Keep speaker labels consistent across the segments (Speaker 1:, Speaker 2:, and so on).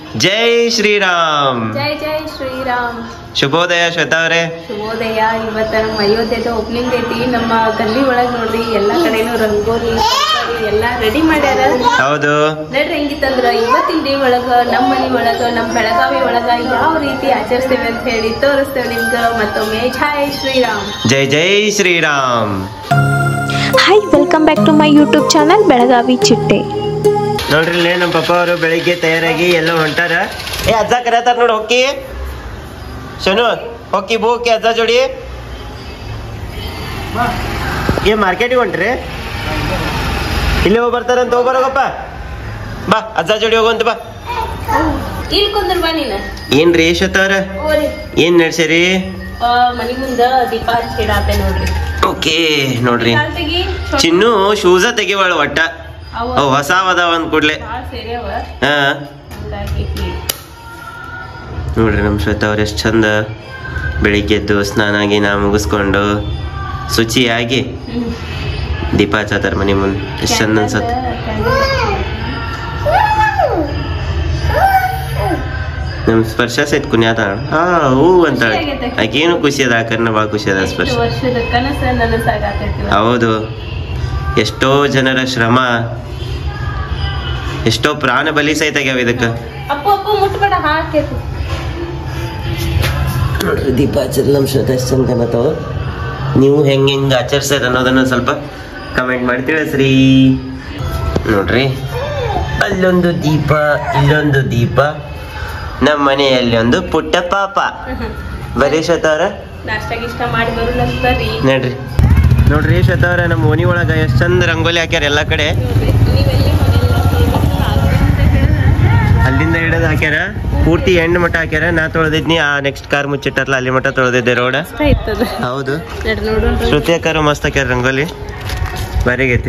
Speaker 1: ಜೈ ಶ್ರೀರಾಮ್.
Speaker 2: ಜೈ ಜೈ ಶ್ರೀರಾಮ್.
Speaker 1: ಶುಭೋದಯ ಶ್ವೇತಾ ಅವರೇ.
Speaker 2: ಶುಭೋದಯ. ಇವತ್ತ ನಮ್ಮ ಅಯೋಧ್ಯೆದ ಓಪನಿಂಗ್ ಐತಿ. ನಮ್ಮ ಗಲ್ಲಿ ಒಳಗ್ ನೋಡ್ರಿ ಎಲ್ಲಾ ಕಡೆನೂ ರಂಗೋಲಿ ಎಲ್ಲಾ ರೆಡಿ ಮಾಡ್ಯಾರ.
Speaker 1: ಹೌದು
Speaker 2: ನೋಡ್ರಿ ಹೆಂಗಿತ್ತಂದ್ರ ಇವತ್ತಿನ ಡೇ ಒಳಗ ನಮ್ಮ ಮನಿ ಒಳಗ ನಮ್ಮ ಬೆಳಗಾವಿ ಒಳಗ ಯಾವ ರೀತಿ ಆಚರಿಸ್ತೇವೆ ಅಂತ ಹೇಳಿ ತೋರಿಸ್ತೇವೆ ನಿಮ್ಗ. ಮತ್ತೊಮ್ಮೆ ಜೈ ಶ್ರೀರಾಮ್.
Speaker 1: ಜೈ ಜೈ Shriram.
Speaker 3: Hi, welcome back to my YouTube channel Belagavi Chitte.
Speaker 1: ನೋಡ್ರಿ ನಮ್ಮ ಪಪ್ಪ ಅವರು ಬೆಳಿಗ್ಗೆ ತಯಾರಾಗಿ ಎಲ್ಲ ಹೊಂಟಾರ. ಅಜ್ಜ ಕರೆತಾರ ನೋಡಿ. ಹೊಕ್ಕಿ ಶನು, ಹೊಕ್ಕಿ ಬೂಕಿ ಅಜ್ಜ ಜೋಡಿ. ಮಾರ್ಕೆಟಿಗೆ ಹೊಂಟ್ರಿ? ಇಲ್ಲಿ ಹೋಗಿ ಬರ್ತಾರಂತ. ಹೋಗ್ಬರೋಗಪ್ಪ ಬಾ, ಅಜ್ಜ ಜೋಡಿ ಹೋಗುವಂತ ಬಾ.
Speaker 2: ಇಲ್ಲಿ ಕುಂದ್ರ ಬಾ ನೀನ.
Speaker 1: ಏನ್ರಿ ಶ್ವೇತಾ ಅವ್ರ, ಏನ್ ನಡ್ಸೇರಿ?
Speaker 2: ಮನಿ ಮುಂದ ದೀಪ ಹಚ್ಚಿಡಾತೆ ನೋಡ್ರಿ.
Speaker 1: ಓಕೆ ನೋಡ್ರಿ, ಚಿನ್ನು ಶೂಸ ತೆಗಿವಾಳ ಒಟ್ಟ ಅವ್ ಹೊಸ ಅದಾವ ಅಂದ್ ಕೂಡ್ಲೆ. ಹಾ ನೋಡ್ರಿ ನಮ್ ಶ್ವೇತಾ ಅವ್ರ ಎಷ್ಟ್ ಚಂದ ಬೆಳಿಗ್ಗೆ ಎದ್ದು ಸ್ನಾನ ಗೀನ ಮುಗಿಸ್ಕೊಂಡು ಶುಚಿಯಾಗಿ ದೀಪ ಹಚ್ಚತಾರ ಮನಿ ಮುಂದ್. ಎಷ್ಟ್ ಚಂದ ಅನ್ಸತ್. ನಮ್ ಸ್ಪರ್ಶ ಸಹಿತ ಕುಣ್ಯಾತ ಹೂ ಅಂತಾಳೆ. ಆಕೇನು ಖುಷಿ ಅದ, ಆಕರ್ನ ಬಾಳ ಖುಷಿ ಅದ ಸ್ಪರ್ಶ. ಹೌದು, ಎಷ್ಟೋ ಜನರ ಶ್ರಮ, ಎಷ್ಟೋ ಪ್ರಾಣ ಬಲಿ ಸಹಿತ ಆಗ್ಯಾವ ಇದಕ್ಕ. ನೋಡ್ರಿ ದೀಪ ಹಚ್ಚದ್ ನಮ್ ಶ್ವೇತ ಎಷ್ಟ್ ಚಂದ ಕಾಣತಾವ. ನೀವು ಹೆಂಗ್ ಆಚರಿಸ್ತಾರ ಅನ್ನೋದನ್ನ ಸ್ವಲ್ಪ ಕಮೆಂಟ್ ಮಾಡಿ ತಿಳಿಸ್ರಿ. ನೋಡ್ರಿ, ಅಲ್ಲೊಂದು ದೀಪ, ಇಲ್ಲೊಂದು ದೀಪ, ನಮ್ಮ ಮನೆಯಲ್ಲಿ ಒಂದು ಪುಟ್ಟ ಪಾಪ. ಬರೀ ಶ್ವೇತಾ ಅವ್ರ ನೋಡ್ರಿ. ನೋಡ್ರಿ ಶ್ವೇತಾ ಅವ್ರ, ನಮ್ಮ ಓಣಿ ಒಳಗ ಎಷ್ಟ್ ಚಂದ ರಂಗೋಲಿ ಹಾಕ್ಯಾರ ಎಲ್ಲಾ ಕಡೆ. ಅಲ್ಲಿಂದ ಹಿಡಿದು ಹಾಕ್ಯಾರ, ಪೂರ್ತಿ ಎಂಡ್ ಮಟ್ಟ ಹಾಕ್ಯಾರ. ನಾ ತೊಳೆದಿದ್ನಿ, ಆ ನೆಕ್ಸ್ಟ್ ಕಾರ್ ಮುಚ್ಚಿಟ್ಟರ್ಲ ಅಲ್ಲಿ ಮಟ್ಟ ತೊಳೆದಿದ್ದೆ ರೋಡ್. ಹೌದು, ಶ್ರುತಿ ಅಕ್ಕಾರ ಮಸ್ತ್ ಹಾಕ್ಯಾರ ರಂಗೋಲಿ, ಬರಿಗೈತಿ.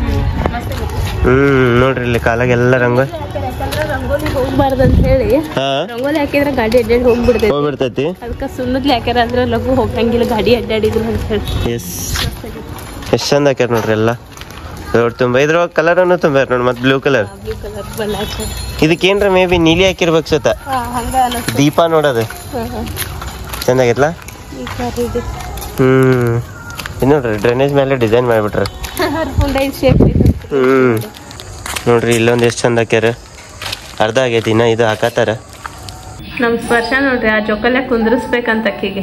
Speaker 1: ನೋಡ್ರಿ ಇಲ್ಲಿ ಕಾಲಾಗೆಲ್ಲ ರಂಗೋಲಿ
Speaker 2: ಹೋಗ್ಬಾರ್ದಂತ ಹೇಳಿ ರಂಗೋಲಿ ಹಾಕಿದ್ರೆ ಗಾಡಿ ಅಡ್ಡಾಡಿ
Speaker 1: ಹೋಗ್ಬಿಡ್ತೈತಿ.
Speaker 2: ಅದಕ್ಕೆ ಸುಣ್ಣದ್ಲಿ ಹಾಕ್ಯಾರ ಅಂದ್ರೆ ಲಘು ಹೋಗಂಗಿಲ್ಲ ಗಾಡಿ ಅಡ್ಡಾಡಿದ್ರು ಅಂತ ಹೇಳಿ.
Speaker 1: ಎಸ್, ಎಷ್ಟ್ ಚಂದ ಹಾಕ್ಯಾರ ನೋಡ್ರಿ ಎಲ್ಲ ರೋಡ್ ತುಂಬ. ಇದ್ರೊಳಗೆ ಕಲರ್ ಅನ್ನು ತುಂಬ್ಯಾರ ನೋಡಿ, ಮತ್ತೆ ಬ್ಲೂ ಕಲರ್. ಇದಕ್ಕೇನ್ರ ಮೇ ಬಿ ನೀಲಿ ಹಾಕಿರ್ಬೇಕು ಶ್ವೇತ. ದೀಪ ನೋಡೋದು ಚಂದಾಗೈತ್ಲ. ಇದು ನೋಡ್ರಿ ಡ್ರೈನೇಜ್ ಮೇಲೆ ಡಿಸೈನ್ ಮಾಡಿಬಿಟ್ರ. ನೋಡ್ರಿ ಇಲ್ಲೊಂದು ಎಷ್ಟು ಚಂದ ಹಾಕ್ಯಾರ. ಅರ್ಧ ಆಗೈತಿ, ಇನ್ನ ಇದು ಹಾಕತ್ತಾರ.
Speaker 2: ನಮ್ ಸ್ಪರ್ಶ ನೋಡ್ರಿ ಆ ಜೋಕಾಲಿ ಕುಂದ್ರಿಸ್ಬೇಕಂತ ಅಕ್ಕಿಗೆ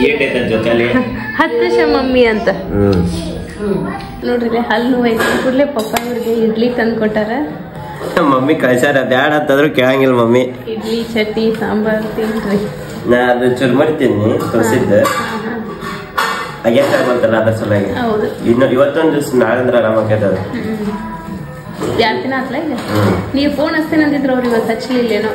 Speaker 2: 10 ನಿಮಿಷ ಮಮ್ಮಿ ಅಂತ. ನೋಡ್ರಿ ಹಲ್ಲು ನೋವು ಕೂಡಲೇ ಪಪ್ಪ ಇವ್ರಿಗೆ ಇಡ್ಲಿ ತಂದು ಕೊಟ್ಟಾರ.
Speaker 1: ಮಮ್ಮಿ ಕಳ್ಸಾರ, ಬ್ಯಾಡ ಅಂತಂದ್ರು ಕೇಳಂಗಿಲ್ಲ ಮಮ್ಮಿ.
Speaker 2: ಇಡ್ಲಿ ಚಟ್ನಿ ಸಾಂಬಾರ್ ತಿನ್ರಿ.
Speaker 1: ನಾ ಅದು ಚುರ್ಮರಿ ತಿನ್ನಿ ತೋರಿಸಿದ್ದೆ, ಆಗ್ಯಾಕಂತಲ್ಲ ಅದ್ರ ಸಲುವಾಗಿ. ಇನ್ನು ಇವತ್ತೊಂದು ದಿವ್ಸ ನಾಳಂದ್ರೆ ಆರಾಮ ಆಕೈತೆ ಅದು.
Speaker 2: 2 ದಿನ ಆತ್ಲ ಈಗ. ನೀವು ಫೋನ್ ಹಚ್ತೇನೆ ಅಂದಿದ್ರು ಅವ್ರು, ಇವತ್ತು ಹಚ್ಚಲಿಲ್ಲೇನೋ.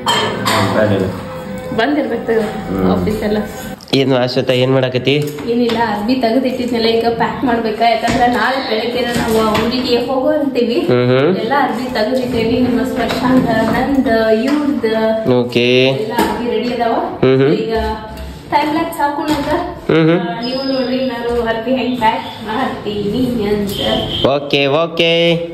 Speaker 2: ಬಂದಿರ್ಬೇಕು ಆಫೀಸ್ ಎಲ್ಲ.
Speaker 1: ಏನು ಶ್ವೇತಾ, ಏನ್ ಮಾಡಾಕತಿ?
Speaker 2: ಏನಿಲ್ಲ, ಅರ್ಬಿ ತೆಗೆದಿಟ್ಟಿದ್ನೆಲ್ಲ ಈಗ ಪ್ಯಾಕ್ ಮಾಡ್ಬೇಕಾ. ಯಾಕಂದ್ರೆ ನಾಳೆ ಬೆಳಗ್ಗೆ ನಾವು ಊರಿಗೆ ಹೋಗೋ ಅಂತೀವಿ. ಎಲ್ಲ ಅರ್ಬಿ ತೆಗೆದಿಟ್ಟೇವಿ. ನಿಮ್ಮ ಸ್ಪರ್ಶಾಂತ, ನಂದ, ಇವ್ರದ್ ಎಲ್ಲ ಅರ್ಬಿ ರೆಡಿ ಅದಾವ. ಈಗ ಟೈಮ್ ಲ್ಯಾಪ್ಸ್ ಹಾಕೋಣಂತ. ನೀವು ನೋಡ್ರಿ ನಾನು ಅರ್ಬಿ ಹೆಂಗ್ ಪ್ಯಾಕ್ ಮಾಡ್ತೀನಿ ಅಂತ.
Speaker 1: Okay okay.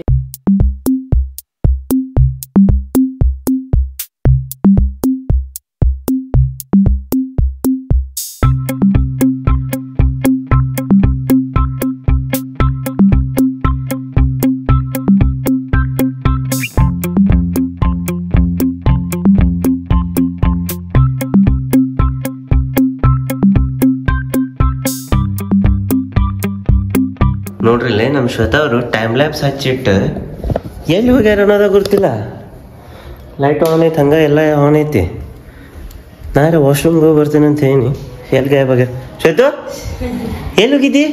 Speaker 1: ನೋಡ್ರಿಲ್ಲೇ ನಮ್ಮ ಶ್ವೇತಾ ಅವರು ಟೈಮ್ ಲ್ಯಾಬ್ಸ್ ಹಚ್ಚಿಟ್ಟು ಎಲ್ಲಿ ಹೋಗ್ಯಾರ ಅನ್ನೋದ ಗೊತ್ತಿಲ್ಲ. ಲೈಟ್ ಆನ್ ಐತೆ, ಹಂಗೆ ಎಲ್ಲ ಆನ್ ಐತಿ. ನಾರ ವಾಶ್ರೂಮ್ಗೆ ಹೋಗಿ ಬರ್ತೀನಿ ಅಂತ ಹೇಳಿ ಎಲ್ಲಿ ಗಾಯಬ ಆಗ್ಯಾರ. ಶ್ವೇತು ಎಲ್ಲಿ ಹೋಗಿದ್ದಿ?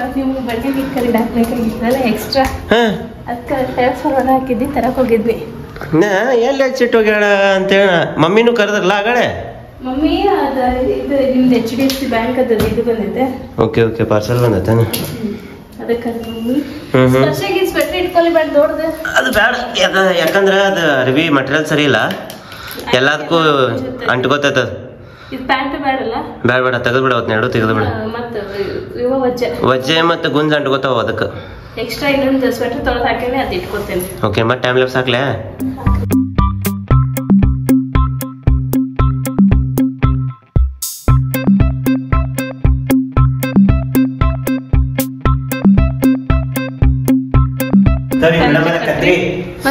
Speaker 1: ನಾ ಎಲ್ಲಿ ಹಚ್ಚಿಟ್ಟು ಹೋಗ್ಯಾಳ ಅಂತೇಳ ಮಮ್ಮಿನೂ ಕರೆದ್ರಲ್ಲ ಆಗಡೆ.
Speaker 2: ಮಮ್ಮಿ ನಿಮ್ದು HDFC ಬ್ಯಾಂಕ್ ಅದ ಇದು ಬಂದೈತೆ.
Speaker 1: ಓಕೆ ಓಕೆ, ಪಾರ್ಸಲ್ ಬಂದೈತೇನ? ಅದು ಬೇಡ, ಯಾಕಂದ್ರ ಅದು ಅರ್ಬಿ ಮಟೀರಿಯಲ್ ಸರಿ ಇಲ್ಲ, ಎಲ್ಲದಕ್ಕೂ ಅಂಟ್ಕೋತೈತ. ಬೇಡ ಬೇಡ, ತೆಗೆದು ಬಿಡ, ಅವತ್ತು ಎರಡು ತೆಗೆದು ಬಿಡ. ವಜ್ಜೆ ಮತ್ತು ಗುಂಜ್ ಅಂಟ್ಕೋತಾವ ಅದಕ್ಕೆ.
Speaker 2: ಎಕ್ಸ್ಟ್ರಾ ಇನ್ನೊಂದು ಸ್ವೆಟರ್ ತೊಳೆದು ಹಾಕಿದ್ರೆ ಅದು ಇಟ್ಕೋತೇನೆ.
Speaker 1: ಓಕೆ, ಮತ್ತೆ ಟೈಮ್ ಲ್ಯಾಪ್ಸ್ ಹಾಕ್ಲೇ?